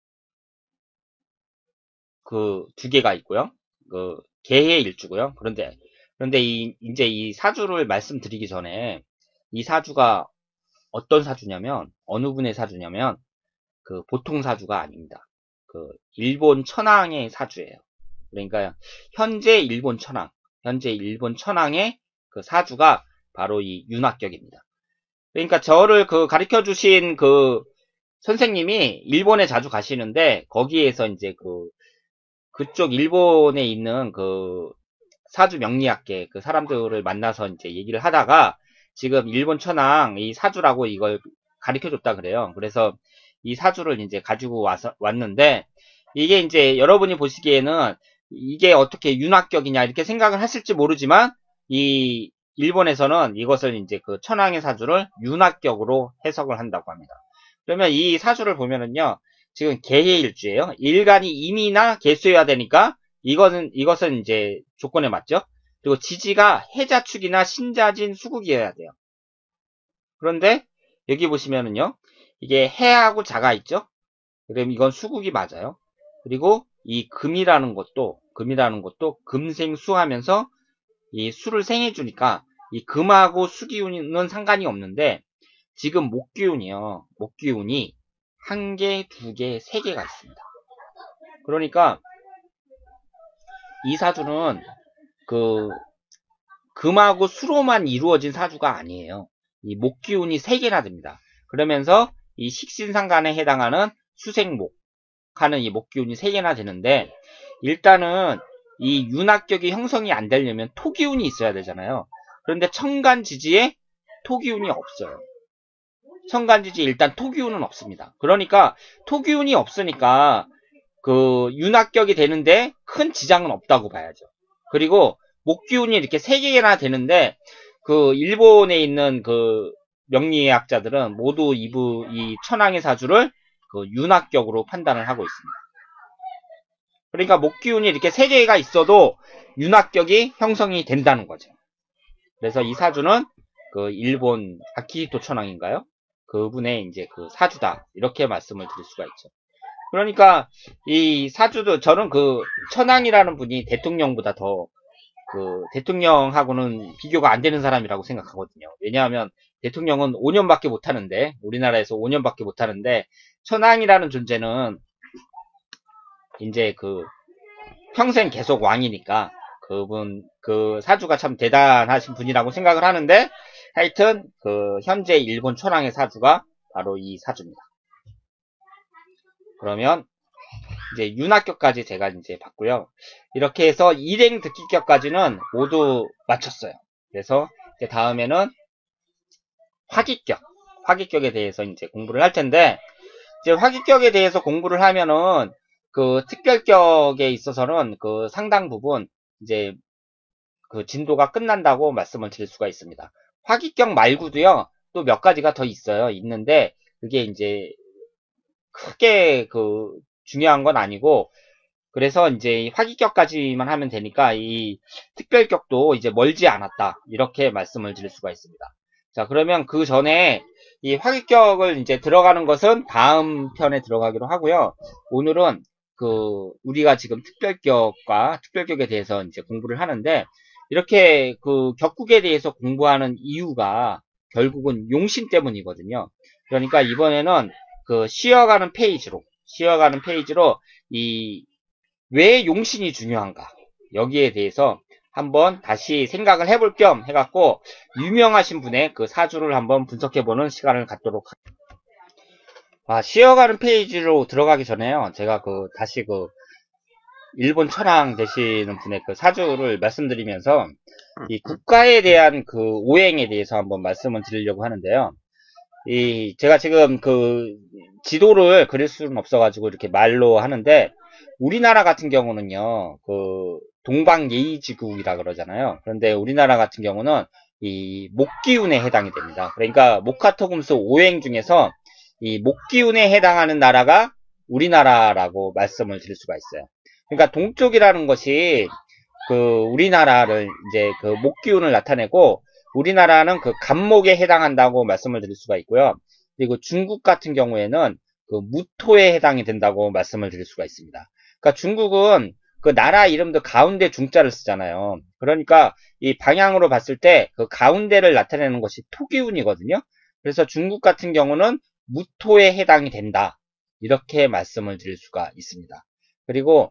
그 두 개가 있고요. 그 개의 일주고요. 그런데 그런데 이 이제 이 사주를 말씀드리기 전에 이 사주가 어떤 사주냐면, 어느 분의 사주냐면 그 보통 사주가 아닙니다. 그 일본 천황의 사주예요. 그러니까 현재 일본 천황, 현재 일본 천황의 그 사주가 바로 이 윤합격입니다. 그러니까 저를 그 가르쳐 주신 그 선생님이 일본에 자주 가시는데, 거기에서 이제 그 그쪽 일본에 있는 그 사주 명리학계 그 사람들을 만나서 이제 얘기를 하다가 지금 일본 천황 이 사주라고 이걸 가르쳐 줬다 그래요. 그래서 이 사주를 이제 가지고 와서 왔는데, 이게 이제 여러분이 보시기에는 이게 어떻게 윤합격이냐 이렇게 생각을 하실지 모르지만, 이 일본에서는 이것을 이제 그 천황의 사주를 윤합격으로 해석을 한다고 합니다. 그러면 이 사주를 보면은요, 지금 개의 일주예요. 일간이 임이나 개수여야 되니까 이것은 이것은 이제 조건에 맞죠. 그리고 지지가 해자축이나 신자진 수국이어야 돼요. 그런데 여기 보시면은요, 이게 해하고 자가 있죠. 그럼 이건 수국이 맞아요. 그리고 이 금이라는 것도 금이라는 것도 금생수하면서 이 수를 생해주니까 이 금하고 수기운은 상관이 없는데, 지금 목기운이요. 목기운이 한 개, 두 개, 세 개가 있습니다. 그러니까 이 사주는 그 금하고 수로만 이루어진 사주가 아니에요. 이 목기운이 세 개나 됩니다. 그러면서 이 식신상간에 해당하는 수생목 하는 이 목기운이 세 개나 되는데, 일단은 이 윤합격이 형성이 안 되려면 토기운이 있어야 되잖아요. 그런데 천간지지에 토기운이 없어요. 천간지지 일단 토기운은 없습니다. 그러니까 토기운이 없으니까 그 윤합격이 되는데 큰 지장은 없다고 봐야죠. 그리고 목기운이 이렇게 세 개나 되는데, 그 일본에 있는 그 명리학자들은 모두 이부 이 천황의 사주를 그 윤합격으로 판단을 하고 있습니다. 그러니까 목기운이 이렇게 세 개가 있어도 윤합격이 형성이 된다는 거죠. 그래서 이 사주는 그 일본 아키히토 천황인가요? 그분의 이제 그 사주다, 이렇게 말씀을 드릴 수가 있죠. 그러니까 이 사주도, 저는 그 천황이라는 분이 대통령보다 더 그 대통령하고는 비교가 안 되는 사람이라고 생각하거든요. 왜냐하면 대통령은 오 년밖에 못 하는데, 우리나라에서 오 년밖에 못 하는데, 천황이라는 존재는 이제 그 평생 계속 왕이니까 그분 그 사주가 참 대단하신 분이라고 생각을 하는데, 하여튼 그 현재 일본 천황의 사주가 바로 이 사주입니다. 그러면 이제 윤합격까지 제가 이제 봤고요. 이렇게 해서 일행 득기격까지는 모두 마쳤어요. 그래서 이제 다음에는 화기격, 화기격에 대해서 이제 공부를 할 텐데, 이제 화기격에 대해서 공부를 하면은 그 특별격에 있어서는 그 상당 부분 이제 그 진도가 끝난다고 말씀을 드릴 수가 있습니다. 화기격 말고도요, 또 몇 가지가 더 있어요. 있는데 그게 이제 크게 그 중요한 건 아니고, 그래서 이제 화기격까지만 하면 되니까 이 특별격도 이제 멀지 않았다, 이렇게 말씀을 드릴 수가 있습니다. 자, 그러면 그 전에 이 화기격을 이제 들어가는 것은 다음 편에 들어가기로 하고요. 오늘은 그 우리가 지금 특별격과 특별격에 대해서 이제 공부를 하는데, 이렇게 그 격국에 대해서 공부하는 이유가 결국은 용신 때문이거든요. 그러니까 이번에는 그 쉬어가는 페이지로 쉬어가는 페이지로 이 왜 용신이 중요한가, 여기에 대해서 한번 다시 생각을 해볼 겸 해갖고 유명하신 분의 그 사주를 한번 분석해보는 시간을 갖도록 하겠습니다. 아, 쉬어가는 페이지로 들어가기 전에요. 제가 그 다시 그 일본 천황 되시는 분의 그 사주를 말씀드리면서 이 국가에 대한 그 오행에 대해서 한번 말씀을 드리려고 하는데요. 이 제가 지금 그 지도를 그릴 수는 없어가지고 이렇게 말로 하는데, 우리나라 같은 경우는요, 그 동방예의지국이라 그러잖아요. 그런데 우리나라 같은 경우는 이 목기운에 해당이 됩니다. 그러니까 목화토금수 오행 중에서 이 목기운에 해당하는 나라가 우리나라라고 말씀을 드릴 수가 있어요. 그러니까 동쪽이라는 것이 그 우리나라를 이제 그 목기운을 나타내고, 우리나라는 그 간목에 해당한다고 말씀을 드릴 수가 있고요. 그리고 중국 같은 경우에는 그 무토에 해당이 된다고 말씀을 드릴 수가 있습니다. 그러니까 중국은 그 나라 이름도 가운데 중자를 쓰잖아요. 그러니까 이 방향으로 봤을 때 그 가운데를 나타내는 것이 토기운이거든요. 그래서 중국 같은 경우는 무토에 해당이 된다, 이렇게 말씀을 드릴 수가 있습니다. 그리고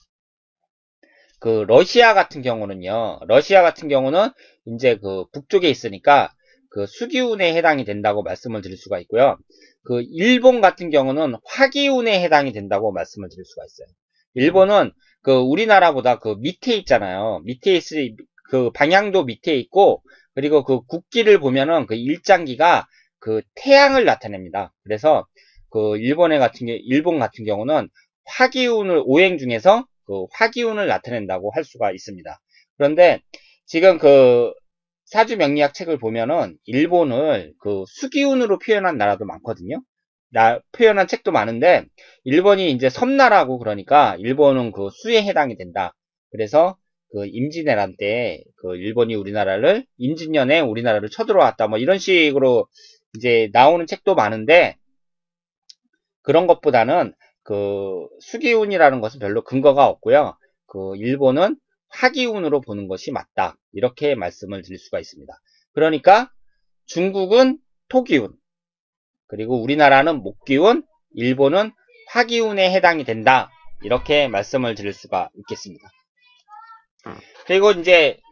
그 러시아 같은 경우는요, 러시아 같은 경우는 이제 그 북쪽에 있으니까 그 수기운에 해당이 된다고 말씀을 드릴 수가 있고요. 그 일본 같은 경우는 화기운에 해당이 된다고 말씀을 드릴 수가 있어요. 일본은 그 우리나라보다 그 밑에 있잖아요. 밑에 있을 그 방향도 밑에 있고, 그리고 그 국기를 보면은 그 일장기가 그 태양을 나타냅니다. 그래서 그 일본의 같은 게 일본 같은 경우는 화기운을 오행 중에서 그 화기운을 나타낸다고 할 수가 있습니다. 그런데 지금 그 사주 명리학 책을 보면은 일본을 그 수기운으로 표현한 나라도 많거든요. 나, 표현한 책도 많은데, 일본이 이제 섬나라고, 그러니까 일본은 그 수에 해당이 된다. 그래서 그 임진왜란 때 그 일본이 우리나라를, 임진년에 우리나라를 쳐들어왔다, 뭐 이런 식으로 이제 나오는 책도 많은데, 그런 것보다는 그 수기운이라는 것은 별로 근거가 없고요. 그 일본은 화기운으로 보는 것이 맞다, 이렇게 말씀을 드릴 수가 있습니다. 그러니까 중국은 토기운, 그리고 우리나라는 목기운, 일본은 화기운에 해당이 된다, 이렇게 말씀을 드릴 수가 있겠습니다. 그리고 이제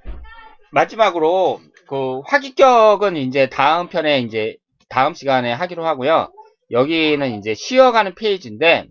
마지막으로 그 화기격은 이제 다음 편에 이제 다음 시간에 하기로 하고요. 여기는 이제 쉬어가는 페이지인데,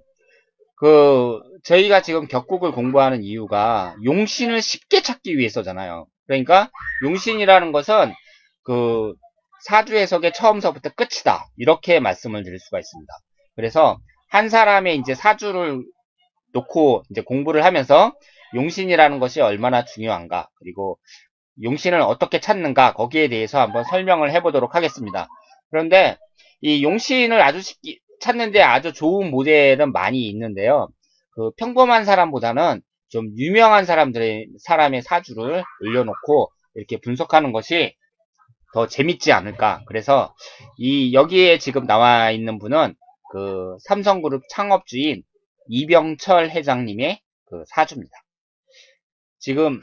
그 저희가 지금 격국을 공부하는 이유가 용신을 쉽게 찾기 위해서잖아요. 그러니까 용신이라는 것은 그 사주 해석의 처음서부터 끝이다, 이렇게 말씀을 드릴 수가 있습니다. 그래서 한 사람의 이제 사주를 놓고 이제 공부를 하면서 용신이라는 것이 얼마나 중요한가, 그리고 용신을 어떻게 찾는가, 거기에 대해서 한번 설명을 해보도록 하겠습니다. 그런데 이 용신을 아주 쉽게 찾는데 아주 좋은 모델은 많이 있는데요. 그 평범한 사람보다는 좀 유명한 사람들의 사람의 사주를 올려놓고 이렇게 분석하는 것이 더 재밌지 않을까. 그래서 이 여기에 지금 나와 있는 분은 그 삼성그룹 창업주인 이병철 회장님의 그 사주입니다. 지금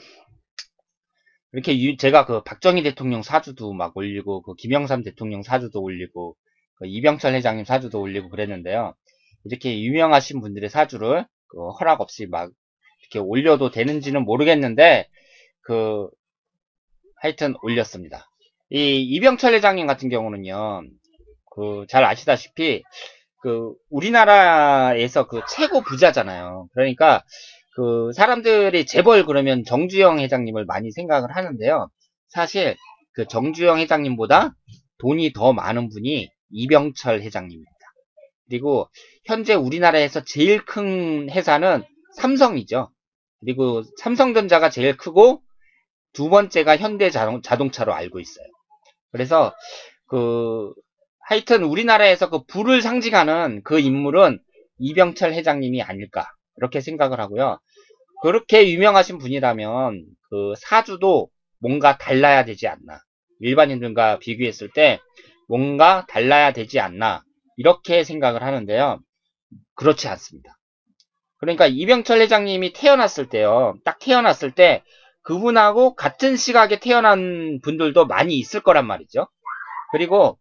이렇게 유, 제가 그 박정희 대통령 사주도 막 올리고, 그 김영삼 대통령 사주도 올리고, 그 이병철 회장님 사주도 올리고 그랬는데요. 이렇게 유명하신 분들의 사주를 그 허락 없이 막 이렇게 올려도 되는지는 모르겠는데, 그 하여튼 올렸습니다. 이 이병철 회장님 같은 경우는요, 그 잘 아시다시피 그 우리나라에서 그 최고 부자잖아요. 그러니까 그 사람들이 재벌 그러면 정주영 회장님을 많이 생각을 하는데요. 사실 그 정주영 회장님보다 돈이 더 많은 분이 이병철 회장님입니다. 그리고 현재 우리나라에서 제일 큰 회사는 삼성이죠. 그리고 삼성전자가 제일 크고 두 번째가 현대자동차로 알고 있어요. 그래서 그 하여튼 우리나라에서 그 부를 상징하는 그 인물은 이병철 회장님이 아닐까, 이렇게 생각을 하고요. 그렇게 유명하신 분이라면 그 사주도 뭔가 달라야 되지 않나, 일반인들과 비교했을 때 뭔가 달라야 되지 않나, 이렇게 생각을 하는데요. 그렇지 않습니다. 그러니까 이병철 회장님이 태어났을 때요, 딱 태어났을 때 그분하고 같은 시각에 태어난 분들도 많이 있을 거란 말이죠. 그리고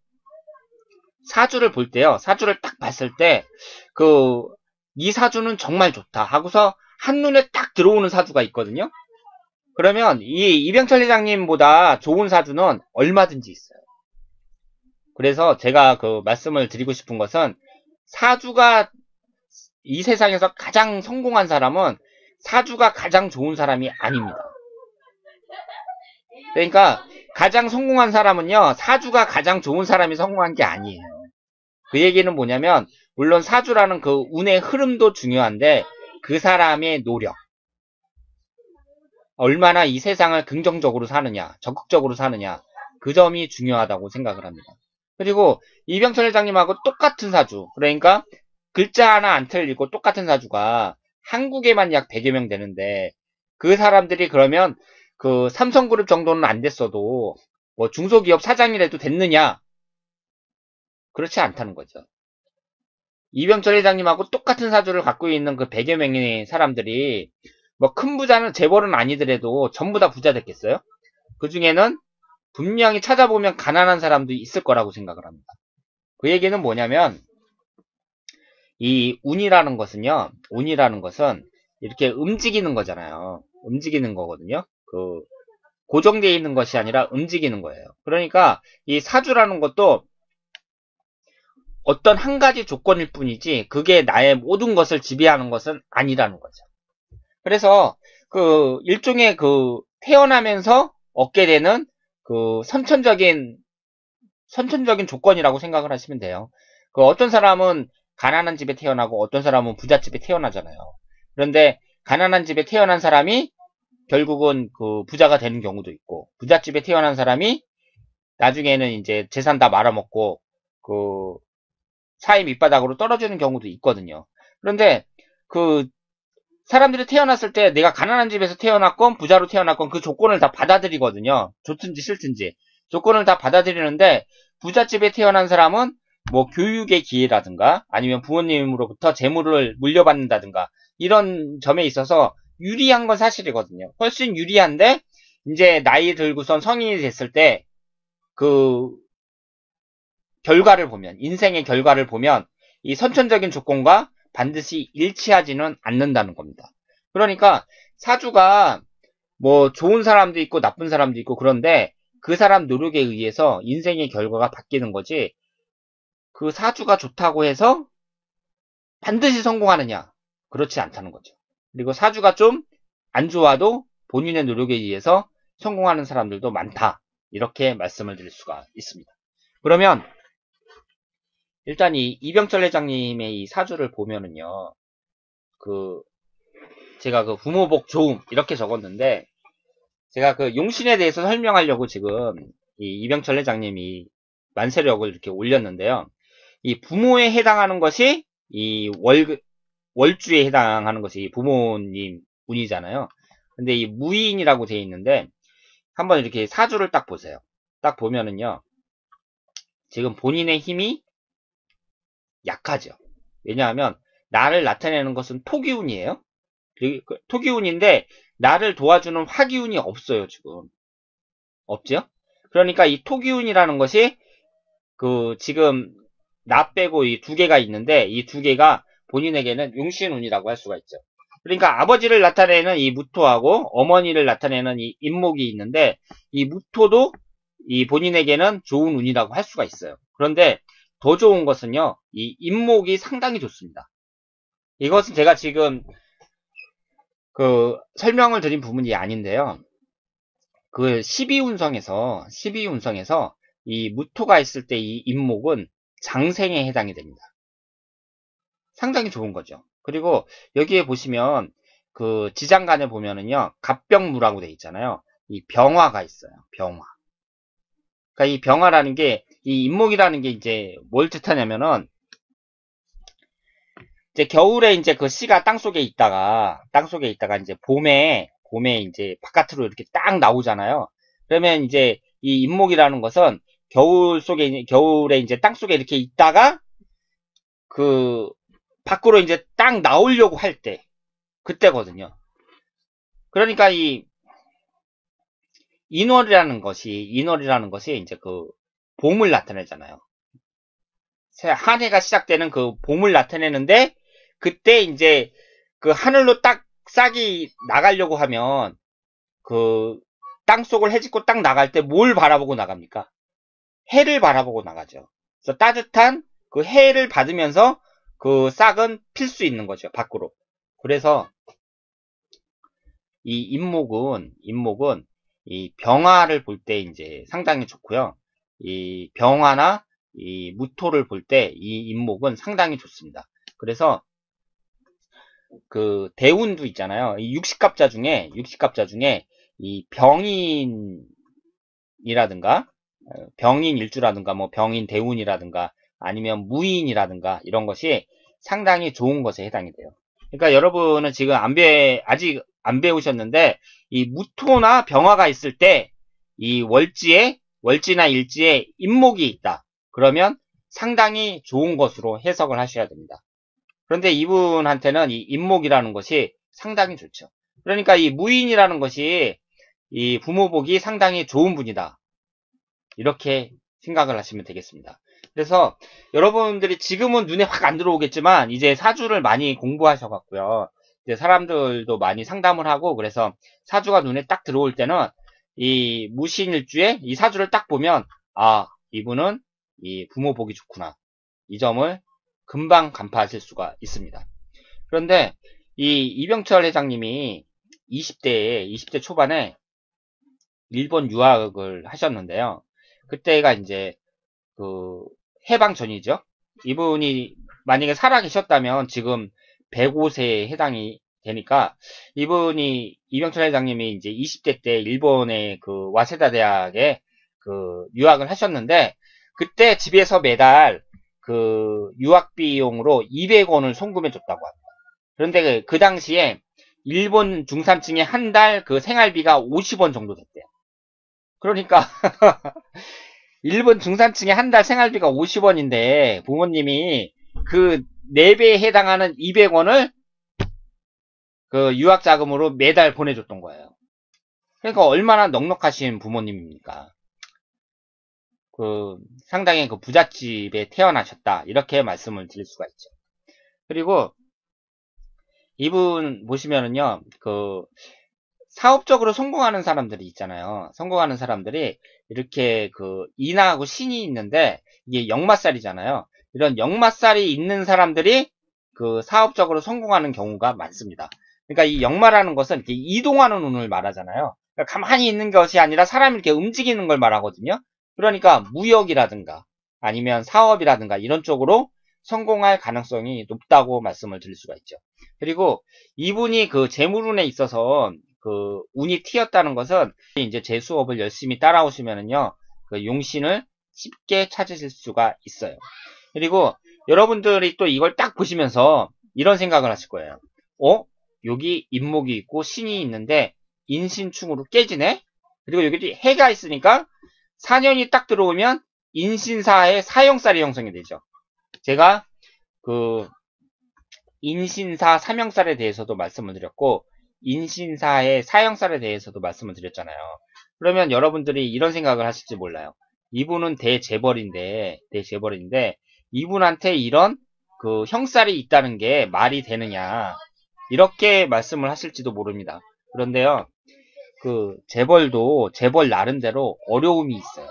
사주를 볼 때요, 사주를 딱 봤을 때 그 이 사주는 정말 좋다 하고서 한눈에 딱 들어오는 사주가 있거든요. 그러면 이 이병철 회장님보다 좋은 사주는 얼마든지 있어요. 그래서 제가 그 말씀을 드리고 싶은 것은 사주가 이 세상에서 가장 성공한 사람은 사주가 가장 좋은 사람이 아닙니다. 그러니까 가장 성공한 사람은요, 사주가 가장 좋은 사람이 성공한 게 아니에요. 그 얘기는 뭐냐면, 물론 사주라는 그 운의 흐름도 중요한데 그 사람의 노력, 얼마나 이 세상을 긍정적으로 사느냐, 적극적으로 사느냐, 그 점이 중요하다고 생각을 합니다. 그리고 이병철 회장님하고 똑같은 사주, 그러니까 글자 하나 안 틀리고 똑같은 사주가 한국에만 약 백여 명 되는데 그 사람들이 그러면 그 삼성그룹 정도는 안 됐어도 뭐 중소기업 사장이라도 됐느냐? 그렇지 않다는 거죠. 이병철 회장님하고 똑같은 사주를 갖고 있는 그 백여 명의 사람들이 뭐 큰 부자는 재벌은 아니더라도 전부 다 부자 됐겠어요? 그 중에는 분명히 찾아보면 가난한 사람도 있을 거라고 생각을 합니다. 그 얘기는 뭐냐면 이 운이라는 것은요, 운이라는 것은 이렇게 움직이는 거잖아요. 움직이는 거거든요. 그 고정되어 있는 것이 아니라 움직이는 거예요. 그러니까 이 사주라는 것도 어떤 한 가지 조건일 뿐이지 그게 나의 모든 것을 지배하는 것은 아니라는 거죠. 그래서 그 일종의 그 태어나면서 얻게 되는 그 선천적인 선천적인 조건이라고 생각을 하시면 돼요. 그 어떤 사람은 가난한 집에 태어나고 어떤 사람은 부잣집에 태어나잖아요. 그런데 가난한 집에 태어난 사람이 결국은 그 부자가 되는 경우도 있고 부잣집에 태어난 사람이 나중에는 이제 재산 다 말아먹고 그 사회 밑바닥으로 떨어지는 경우도 있거든요. 그런데 그 사람들이 태어났을 때 내가 가난한 집에서 태어났건 부자로 태어났건 그 조건을 다 받아들이거든요. 좋든지 싫든지 조건을 다 받아들이는데 부잣집에 태어난 사람은 뭐 교육의 기회라든가 아니면 부모님으로부터 재물을 물려받는다든가 이런 점에 있어서 유리한 건 사실이거든요. 훨씬 유리한데 이제 나이 들고선 성인이 됐을 때 그 결과를 보면 인생의 결과를 보면 이 선천적인 조건과 반드시 일치하지는 않는다는 겁니다. 그러니까 사주가 뭐 좋은 사람도 있고 나쁜 사람도 있고 그런데 그 사람 노력에 의해서 인생의 결과가 바뀌는 거지 그 사주가 좋다고 해서 반드시 성공하느냐? 그렇지 않다는 거죠. 그리고 사주가 좀 안 좋아도 본인의 노력에 의해서 성공하는 사람들도 많다. 이렇게 말씀을 드릴 수가 있습니다. 그러면 일단 이 이병철 회장님의 이 사주를 보면은요. 그 제가 그 부모복 좋음 이렇게 적었는데 제가 그 용신에 대해서 설명하려고 지금 이 이병철 회장님이 만세력을 이렇게 올렸는데요. 이 부모에 해당하는 것이 이 월, 월주에 해당하는 것이 이 부모님 운이잖아요. 근데 이 무인이라고 되어 있는데 한번 이렇게 사주를 딱 보세요. 딱 보면은요. 지금 본인의 힘이 약하죠. 왜냐하면 나를 나타내는 것은 토기운이에요. 토기운인데 나를 도와주는 화기운이 없어요. 지금 없죠. 그러니까 이 토기운이라는 것이 그 지금 나 빼고 이 두 개가 있는데 이 두 개가 본인에게는 용신운이라고 할 수가 있죠. 그러니까 아버지를 나타내는 이 무토하고 어머니를 나타내는 이 임목이 있는데 이 무토도 이 본인에게는 좋은 운이라고 할 수가 있어요. 그런데 더 좋은 것은요. 이 임목이 상당히 좋습니다. 이것은 제가 지금 그 설명을 드린 부분이 아닌데요. 그 십이운성에서 십이운성에서 이 무토가 있을 때 이 임목은 장생에 해당이 됩니다. 상당히 좋은 거죠. 그리고 여기에 보시면 그 지장간에 보면은요. 갑병무라고 돼 있잖아요. 이 병화가 있어요. 병화. 그러니까 이 병화라는 게 이 임목이라는 게 이제 뭘 뜻하냐면은 이제 겨울에 이제 그 씨가 땅 속에 있다가 땅 속에 있다가 이제 봄에 봄에 이제 바깥으로 이렇게 딱 나오잖아요. 그러면 이제 이 임목이라는 것은 겨울 속에 겨울에 이제 땅 속에 이렇게 있다가 그 밖으로 이제 딱 나오려고 할 때 그때거든요. 그러니까 이 인월이라는 것이 인월이라는 것이 이제 그 봄을 나타내잖아요. 한 해가 시작되는 그 봄을 나타내는데 그때 이제 그 하늘로 딱 싹이 나가려고 하면 그 땅속을 헤집고 딱 나갈 때 뭘 바라보고 나갑니까? 해를 바라보고 나가죠. 그래서 따뜻한 그 해를 받으면서 그 싹은 필 수 있는 거죠, 밖으로. 그래서 이 잎목은 잎목은 이 병화를 볼 때 이제 상당히 좋고요. 이 병화나 이 무토를 볼 때 이 잎목은 상당히 좋습니다. 그래서 그 대운도 있잖아요. 이 육식갑자 중에 육식갑자 중에 이 병인이라든가 병인 일주라든가 뭐 병인 대운이라든가 아니면 무인이라든가 이런 것이 상당히 좋은 것에 해당이 돼요. 그러니까 여러분은 지금 안 배, 아직 안 배우셨는데 이 무토나 병화가 있을 때 이 월지에 월지나 일지에 임목이 있다. 그러면 상당히 좋은 것으로 해석을 하셔야 됩니다. 그런데 이분한테는 이 임목이라는 것이 상당히 좋죠. 그러니까 이 무인이라는 것이 이 부모복이 상당히 좋은 분이다. 이렇게 생각을 하시면 되겠습니다. 그래서 여러분들이 지금은 눈에 확 안 들어오겠지만 이제 사주를 많이 공부하셔갖고요. 이제 사람들도 많이 상담을 하고 그래서 사주가 눈에 딱 들어올 때는 이 무신일주에 이 사주를 딱 보면 아 이분은 이 부모복이 좋구나. 이 점을 금방 간파하실 수가 있습니다. 그런데 이 이병철 회장님이 이십 대에 이십 대 초반에 일본 유학을 하셨는데요. 그때가 이제 그 해방 전이죠. 이분이 만약에 살아 계셨다면 지금 백오 세에 해당이 되니까 이분이 이병철 회장님이 이제 이십 대 때 일본의 그 와세다 대학에 그 유학을 하셨는데 그때 집에서 매달 그 유학 비용으로 이백 원을 송금해 줬다고 합니다. 그런데 그, 그 당시에 일본 중산층의 한 달 그 생활비가 오십 원 정도 됐대요. 그러니까 일본 중산층의 한 달 생활비가 오십 원인데 부모님이 그 네 배에 해당하는 이백 원을 그 유학 자금으로 매달 보내줬던 거예요. 그러니까 얼마나 넉넉하신 부모님입니까? 그 상당히 그 부잣집에 태어나셨다 이렇게 말씀을 드릴 수가 있죠. 그리고 이분 보시면은요 그 사업적으로 성공하는 사람들이 있잖아요. 성공하는 사람들이 이렇게 그 인하고 신이 있는데 이게 역마살이잖아요. 이런 역마살이 있는 사람들이 그 사업적으로 성공하는 경우가 많습니다. 그러니까 이 역마라는 것은 이렇게 이동하는 운을 말하잖아요. 그러니까 가만히 있는 것이 아니라 사람이 이렇게 움직이는 걸 말하거든요. 그러니까 무역이라든가 아니면 사업이라든가 이런 쪽으로 성공할 가능성이 높다고 말씀을 드릴 수가 있죠. 그리고 이분이 그 재물운에 있어서 그 운이 튀었다는 것은 이제 제 수업을 열심히 따라오시면은요 그 용신을 쉽게 찾으실 수가 있어요. 그리고 여러분들이 또 이걸 딱 보시면서 이런 생각을 하실 거예요. 어? 여기 임목이 있고 신이 있는데 인신충으로 깨지네? 그리고 여기 해가 있으니까 사년이 딱 들어오면 인신사의 사형살이 형성이 되죠. 제가 그 인신사 삼형살에 대해서도 말씀을 드렸고 인신사의 사형살에 대해서도 말씀을 드렸잖아요. 그러면 여러분들이 이런 생각을 하실지 몰라요. 이분은 대재벌인데 대재벌인데 이분한테 이런 그 형살이 있다는 게 말이 되느냐 이렇게 말씀을 하실지도 모릅니다. 그런데요 그 재벌도 재벌 나름대로 어려움이 있어요.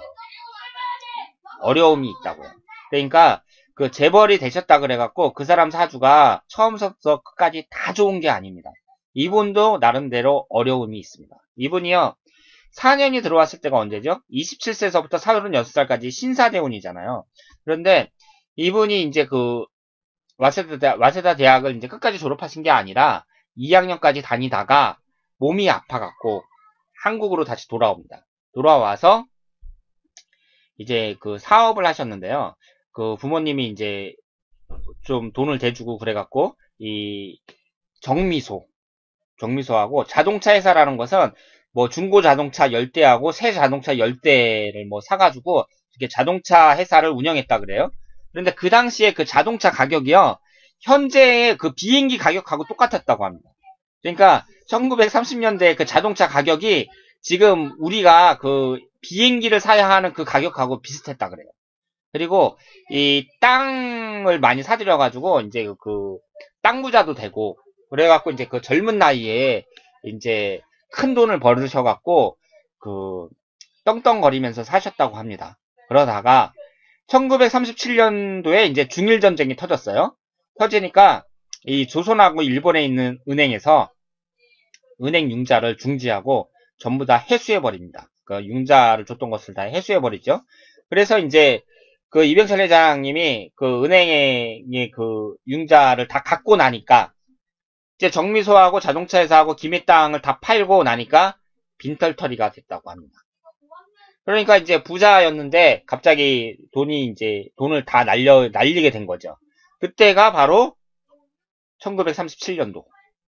어려움이 있다고요. 그러니까 그 재벌이 되셨다 그래갖고 그 사람 사주가 처음부터 끝까지 다 좋은 게 아닙니다. 이분도 나름대로 어려움이 있습니다. 이분이요 사년이 들어왔을 때가 언제죠? 이십칠 세서부터 서른여섯 살까지 신사대운이잖아요. 그런데 이분이 이제 그 와세다, 대학, 와세다 대학을 이제 끝까지 졸업하신 게 아니라 이 학년까지 다니다가 몸이 아파갖고 한국으로 다시 돌아옵니다. 돌아와서 이제 그 사업을 하셨는데요. 그 부모님이 이제 좀 돈을 대주고 그래갖고 이 정미소, 정미소하고 자동차 회사라는 것은 뭐 중고 자동차 열 대하고 새 자동차 열 대를 뭐 사가지고 이렇게 자동차 회사를 운영했다 그래요. 그런데 그 당시에 그 자동차 가격이요. 현재의 그 비행기 가격하고 똑같았다고 합니다. 그러니까 천구백삼십 년대 그 자동차 가격이 지금 우리가 그 비행기를 사야 하는 그 가격하고 비슷했다 그래요. 그리고 이 땅을 많이 사들여가지고 이제 그 땅 부자도 되고 그래갖고 이제 그 젊은 나이에 이제 큰 돈을 벌으셔갖고 그 떵떵거리면서 사셨다고 합니다. 그러다가 천구백삼십칠 년도에 이제 중일전쟁이 터졌어요. 터지니까 이 조선하고 일본에 있는 은행에서 은행 융자를 중지하고 전부 다 회수해버립니다. 그 융자를 줬던 것을 다 회수해버리죠. 그래서 이제 그 이병철 회장님이 그 은행의 그 융자를 다 갖고 나니까 이제 정미소하고 자동차 회사하고 김해 땅을 다 팔고 나니까 빈털터리가 됐다고 합니다. 그러니까 이제 부자였는데 갑자기 돈이 이제 돈을 다 날려 날리게 된 거죠. 그때가 바로 천구백삼십칠 년도.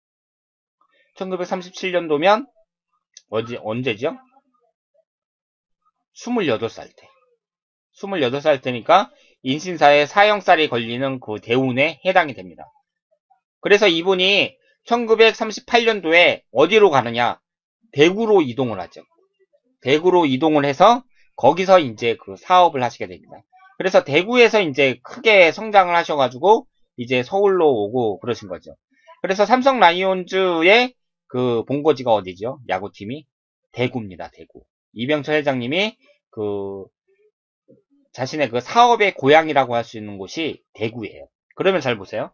천구백삼십칠 년도면 어디 언제죠? 스물여덟 살 때. 스물여덟 살 때니까 인신사에 사형살이 걸리는 그 대운에 해당이 됩니다. 그래서 이분이 천구백삼십팔 년도에 어디로 가느냐? 대구로 이동을 하죠. 대구로 이동을 해서 거기서 이제 그 사업을 하시게 됩니다. 그래서 대구에서 이제 크게 성장을 하셔가지고 이제 서울로 오고 그러신 거죠. 그래서 삼성 라이온즈의 그 본거지가 어디죠? 야구팀이 대구입니다. 대구. 이병철 회장님이 그 자신의 그 사업의 고향이라고 할 수 있는 곳이 대구예요. 그러면 잘 보세요.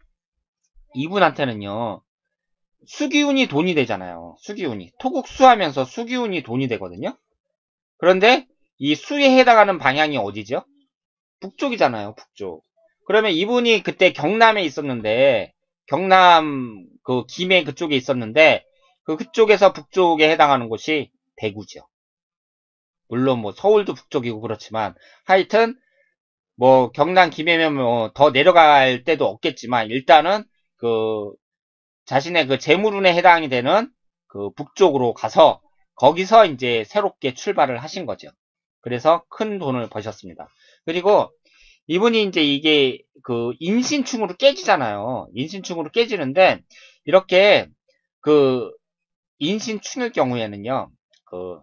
이분한테는요. 수기운이 돈이 되잖아요. 수기운이. 토국 수하면서 수기운이 돈이 되거든요. 그런데 이 수에 해당하는 방향이 어디죠? 북쪽이잖아요. 북쪽. 그러면 이분이 그때 경남에 있었는데 경남 그 김해 그쪽에 있었는데 그 그쪽에서 북쪽에 해당하는 곳이 대구죠. 물론 뭐 서울도 북쪽이고 그렇지만 하여튼 뭐 경남 김해면 뭐 더 내려갈 때도 없겠지만 일단은 그 자신의 그 재물운에 해당이 되는 그 북쪽으로 가서 거기서 이제 새롭게 출발을 하신 거죠. 그래서 큰 돈을 버셨습니다. 그리고 이분이 이제 이게 그 인신충으로 깨지잖아요. 인신충으로 깨지는데 이렇게 그 인신충일 경우에는요. 그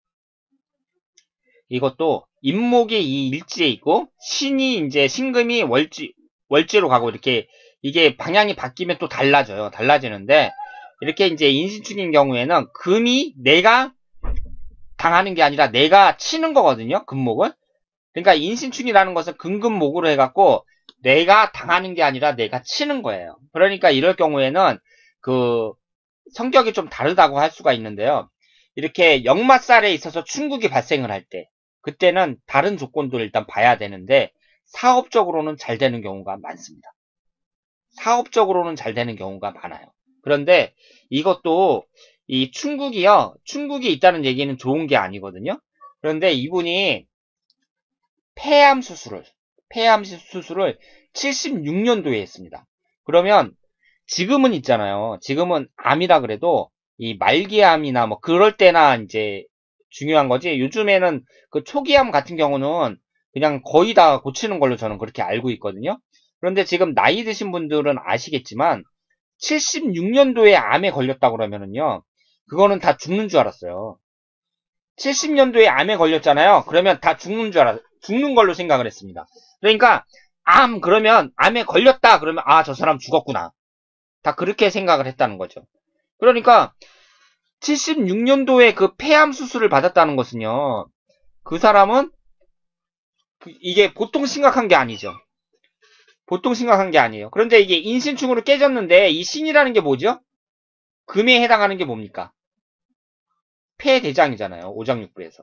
이것도 인목이 이 일지에 있고 신이 이제 신금이 월지 월지로 가고 이렇게 이게 방향이 바뀌면 또 달라져요. 달라지는데 이렇게 이제 인신충인 경우에는 금이 내가 당하는 게 아니라 내가 치는 거거든요. 금목을. 그러니까 인신충이라는 것은 금금목으로 해갖고 내가 당하는 게 아니라 내가 치는 거예요. 그러니까 이럴 경우에는 그 성격이 좀 다르다고 할 수가 있는데요. 이렇게 역마살에 있어서 충국이 발생을 할 때 그때는 다른 조건들을 일단 봐야 되는데 사업적으로는 잘 되는 경우가 많습니다. 사업적으로는 잘 되는 경우가 많아요. 그런데 이것도 이 충국이요. 충국이 있다는 얘기는 좋은 게 아니거든요. 그런데 이분이 폐암 수술을 폐암 수술을 칠십육 년도에 했습니다. 그러면 지금은 있잖아요. 지금은 암이라 그래도 이 말기암이나 뭐 그럴 때나 이제 중요한 거지. 요즘에는 그 초기암 같은 경우는 그냥 거의 다 고치는 걸로 저는 그렇게 알고 있거든요. 그런데 지금 나이 드신 분들은 아시겠지만 칠십육 년도에 암에 걸렸다 그러면은요. 그거는 다 죽는 줄 알았어요. 칠십 년도에 암에 걸렸잖아요. 그러면 다 죽는 줄 알았, 죽는 걸로 생각을 했습니다. 그러니까 암 그러면 암에 걸렸다 그러면 아, 저 사람 죽었구나. 다 그렇게 생각을 했다는 거죠. 그러니까 칠십육 년도에 그 폐암 수술을 받았다는 것은요. 그 사람은 그 이게 보통 심각한 게 아니죠. 보통 심각한 게 아니에요. 그런데 이게 인신충으로 깨졌는데 이 신이라는 게 뭐죠? 금에 해당하는 게 뭡니까? 폐대장이잖아요. 오장육부에서.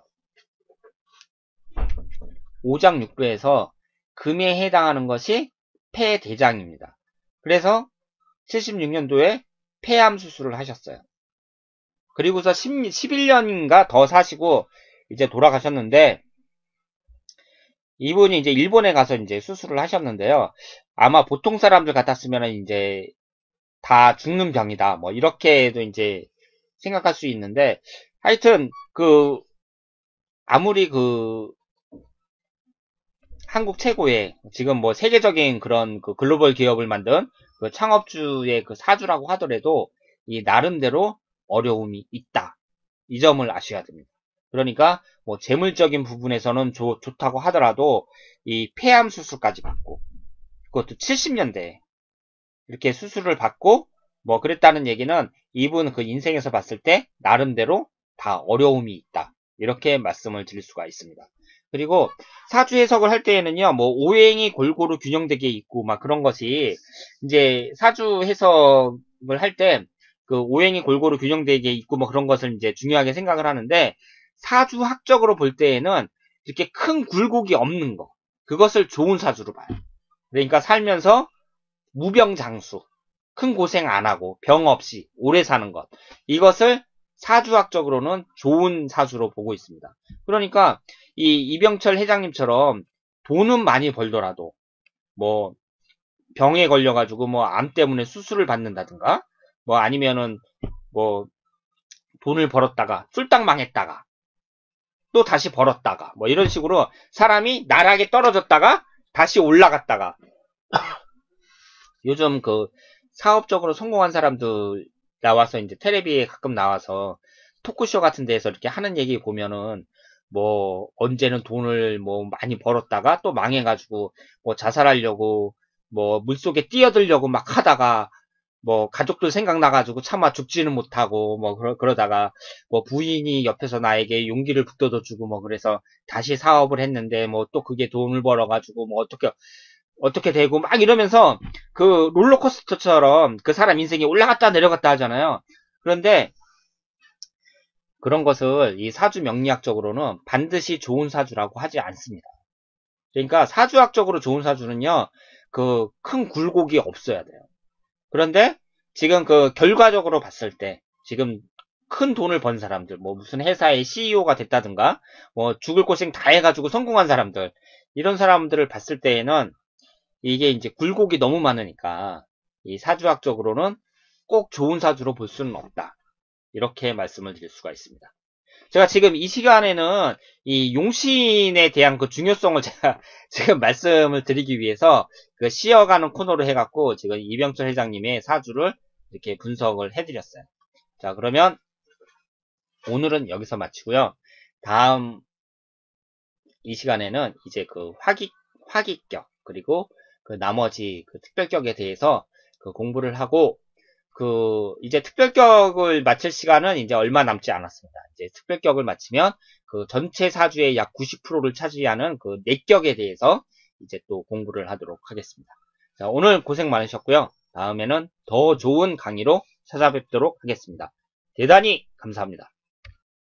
오장육부에서 금에 해당하는 것이 폐대장입니다. 그래서 칠십육 년도에 폐암 수술을 하셨어요. 그리고서 십일 년인가 더 사시고 이제 돌아가셨는데 이분이 이제 일본에 가서 이제 수술을 하셨는데요. 아마 보통 사람들 같았으면 이제 다 죽는 병이다. 뭐 이렇게도 이제 생각할 수 있는데 하여튼 그 아무리 그 한국 최고의 지금 뭐 세계적인 그런 그 글로벌 기업을 만든 그 창업주의 그 사주라고 하더라도 이 나름대로 어려움이 있다. 이 점을 아셔야 됩니다. 그러니까 뭐 재물적인 부분에서는 좋, 좋다고 하더라도 이 폐암 수술까지 받고 그것도 칠십 년대에 이렇게 수술을 받고 뭐 그랬다는 얘기는 이분 그 인생에서 봤을 때 나름대로 다 어려움이 있다. 이렇게 말씀을 드릴 수가 있습니다. 그리고 사주 해석을 할 때에는요, 뭐 오행이 골고루 균형되게 있고 막 그런 것이 이제 사주 해석을 할 때 그 오행이 골고루 균형되게 있고 뭐 그런 것을 이제 중요하게 생각을 하는데 사주학적으로 볼 때에는 이렇게 큰 굴곡이 없는 거, 그것을 좋은 사주로 봐요. 그러니까 살면서 무병장수, 큰 고생 안 하고 병 없이 오래 사는 것, 이것을 사주학적으로는 좋은 사주로 보고 있습니다. 그러니까 이 이병철 회장님처럼 돈은 많이 벌더라도 뭐 병에 걸려가지고 뭐 암 때문에 수술을 받는다든가 뭐 아니면은 뭐 돈을 벌었다가 쫄딱 망했다가 또 다시 벌었다가 뭐 이런 식으로 사람이 나락에 떨어졌다가 다시 올라갔다가 요즘 그 사업적으로 성공한 사람들 나와서 이제 텔레비에 가끔 나와서 토크쇼 같은 데에서 이렇게 하는 얘기 보면은 뭐 언제는 돈을 뭐 많이 벌었다가 또 망해가지고 뭐 자살하려고 뭐 물속에 뛰어들려고 막 하다가 뭐 가족들 생각나가지고 차마 죽지는 못하고 뭐 그러, 그러다가 뭐 부인이 옆에서 나에게 용기를 북돋워주고 뭐 그래서 다시 사업을 했는데 뭐 또 그게 돈을 벌어가지고 뭐 어떻게 어떻게 되고 막 이러면서 그 롤러코스터처럼 그 사람 인생이 올라갔다 내려갔다 하잖아요. 그런데 그런 것을 이 사주 명리학적으로는 반드시 좋은 사주라고 하지 않습니다. 그러니까 사주학적으로 좋은 사주는요, 그 큰 굴곡이 없어야 돼요. 그런데 지금 그 결과적으로 봤을 때 지금 큰 돈을 번 사람들, 뭐 무슨 회사의 씨이오가 됐다든가, 뭐 죽을 고생 다 해가지고 성공한 사람들, 이런 사람들을 봤을 때에는 이게 이제 굴곡이 너무 많으니까 이 사주학적으로는 꼭 좋은 사주로 볼 수는 없다. 이렇게 말씀을 드릴 수가 있습니다. 제가 지금 이 시간에는 이 용신에 대한 그 중요성을 제가 지금 말씀을 드리기 위해서 그 쉬어가는 코너로 해갖고 지금 이병철 회장님의 사주를 이렇게 분석을 해드렸어요. 자, 그러면 오늘은 여기서 마치고요. 다음 이 시간에는 이제 그 화기, 화기격, 그리고 그 나머지 그 특별격에 대해서 그 공부를 하고 그 이제 특별격을 마칠 시간은 이제 얼마 남지 않았습니다. 이제 특별격을 마치면 그 전체 사주의 약 구십 퍼센트를 차지하는 그 내격에 대해서 이제 또 공부를 하도록 하겠습니다. 자, 오늘 고생 많으셨고요. 다음에는 더 좋은 강의로 찾아뵙도록 하겠습니다. 대단히 감사합니다.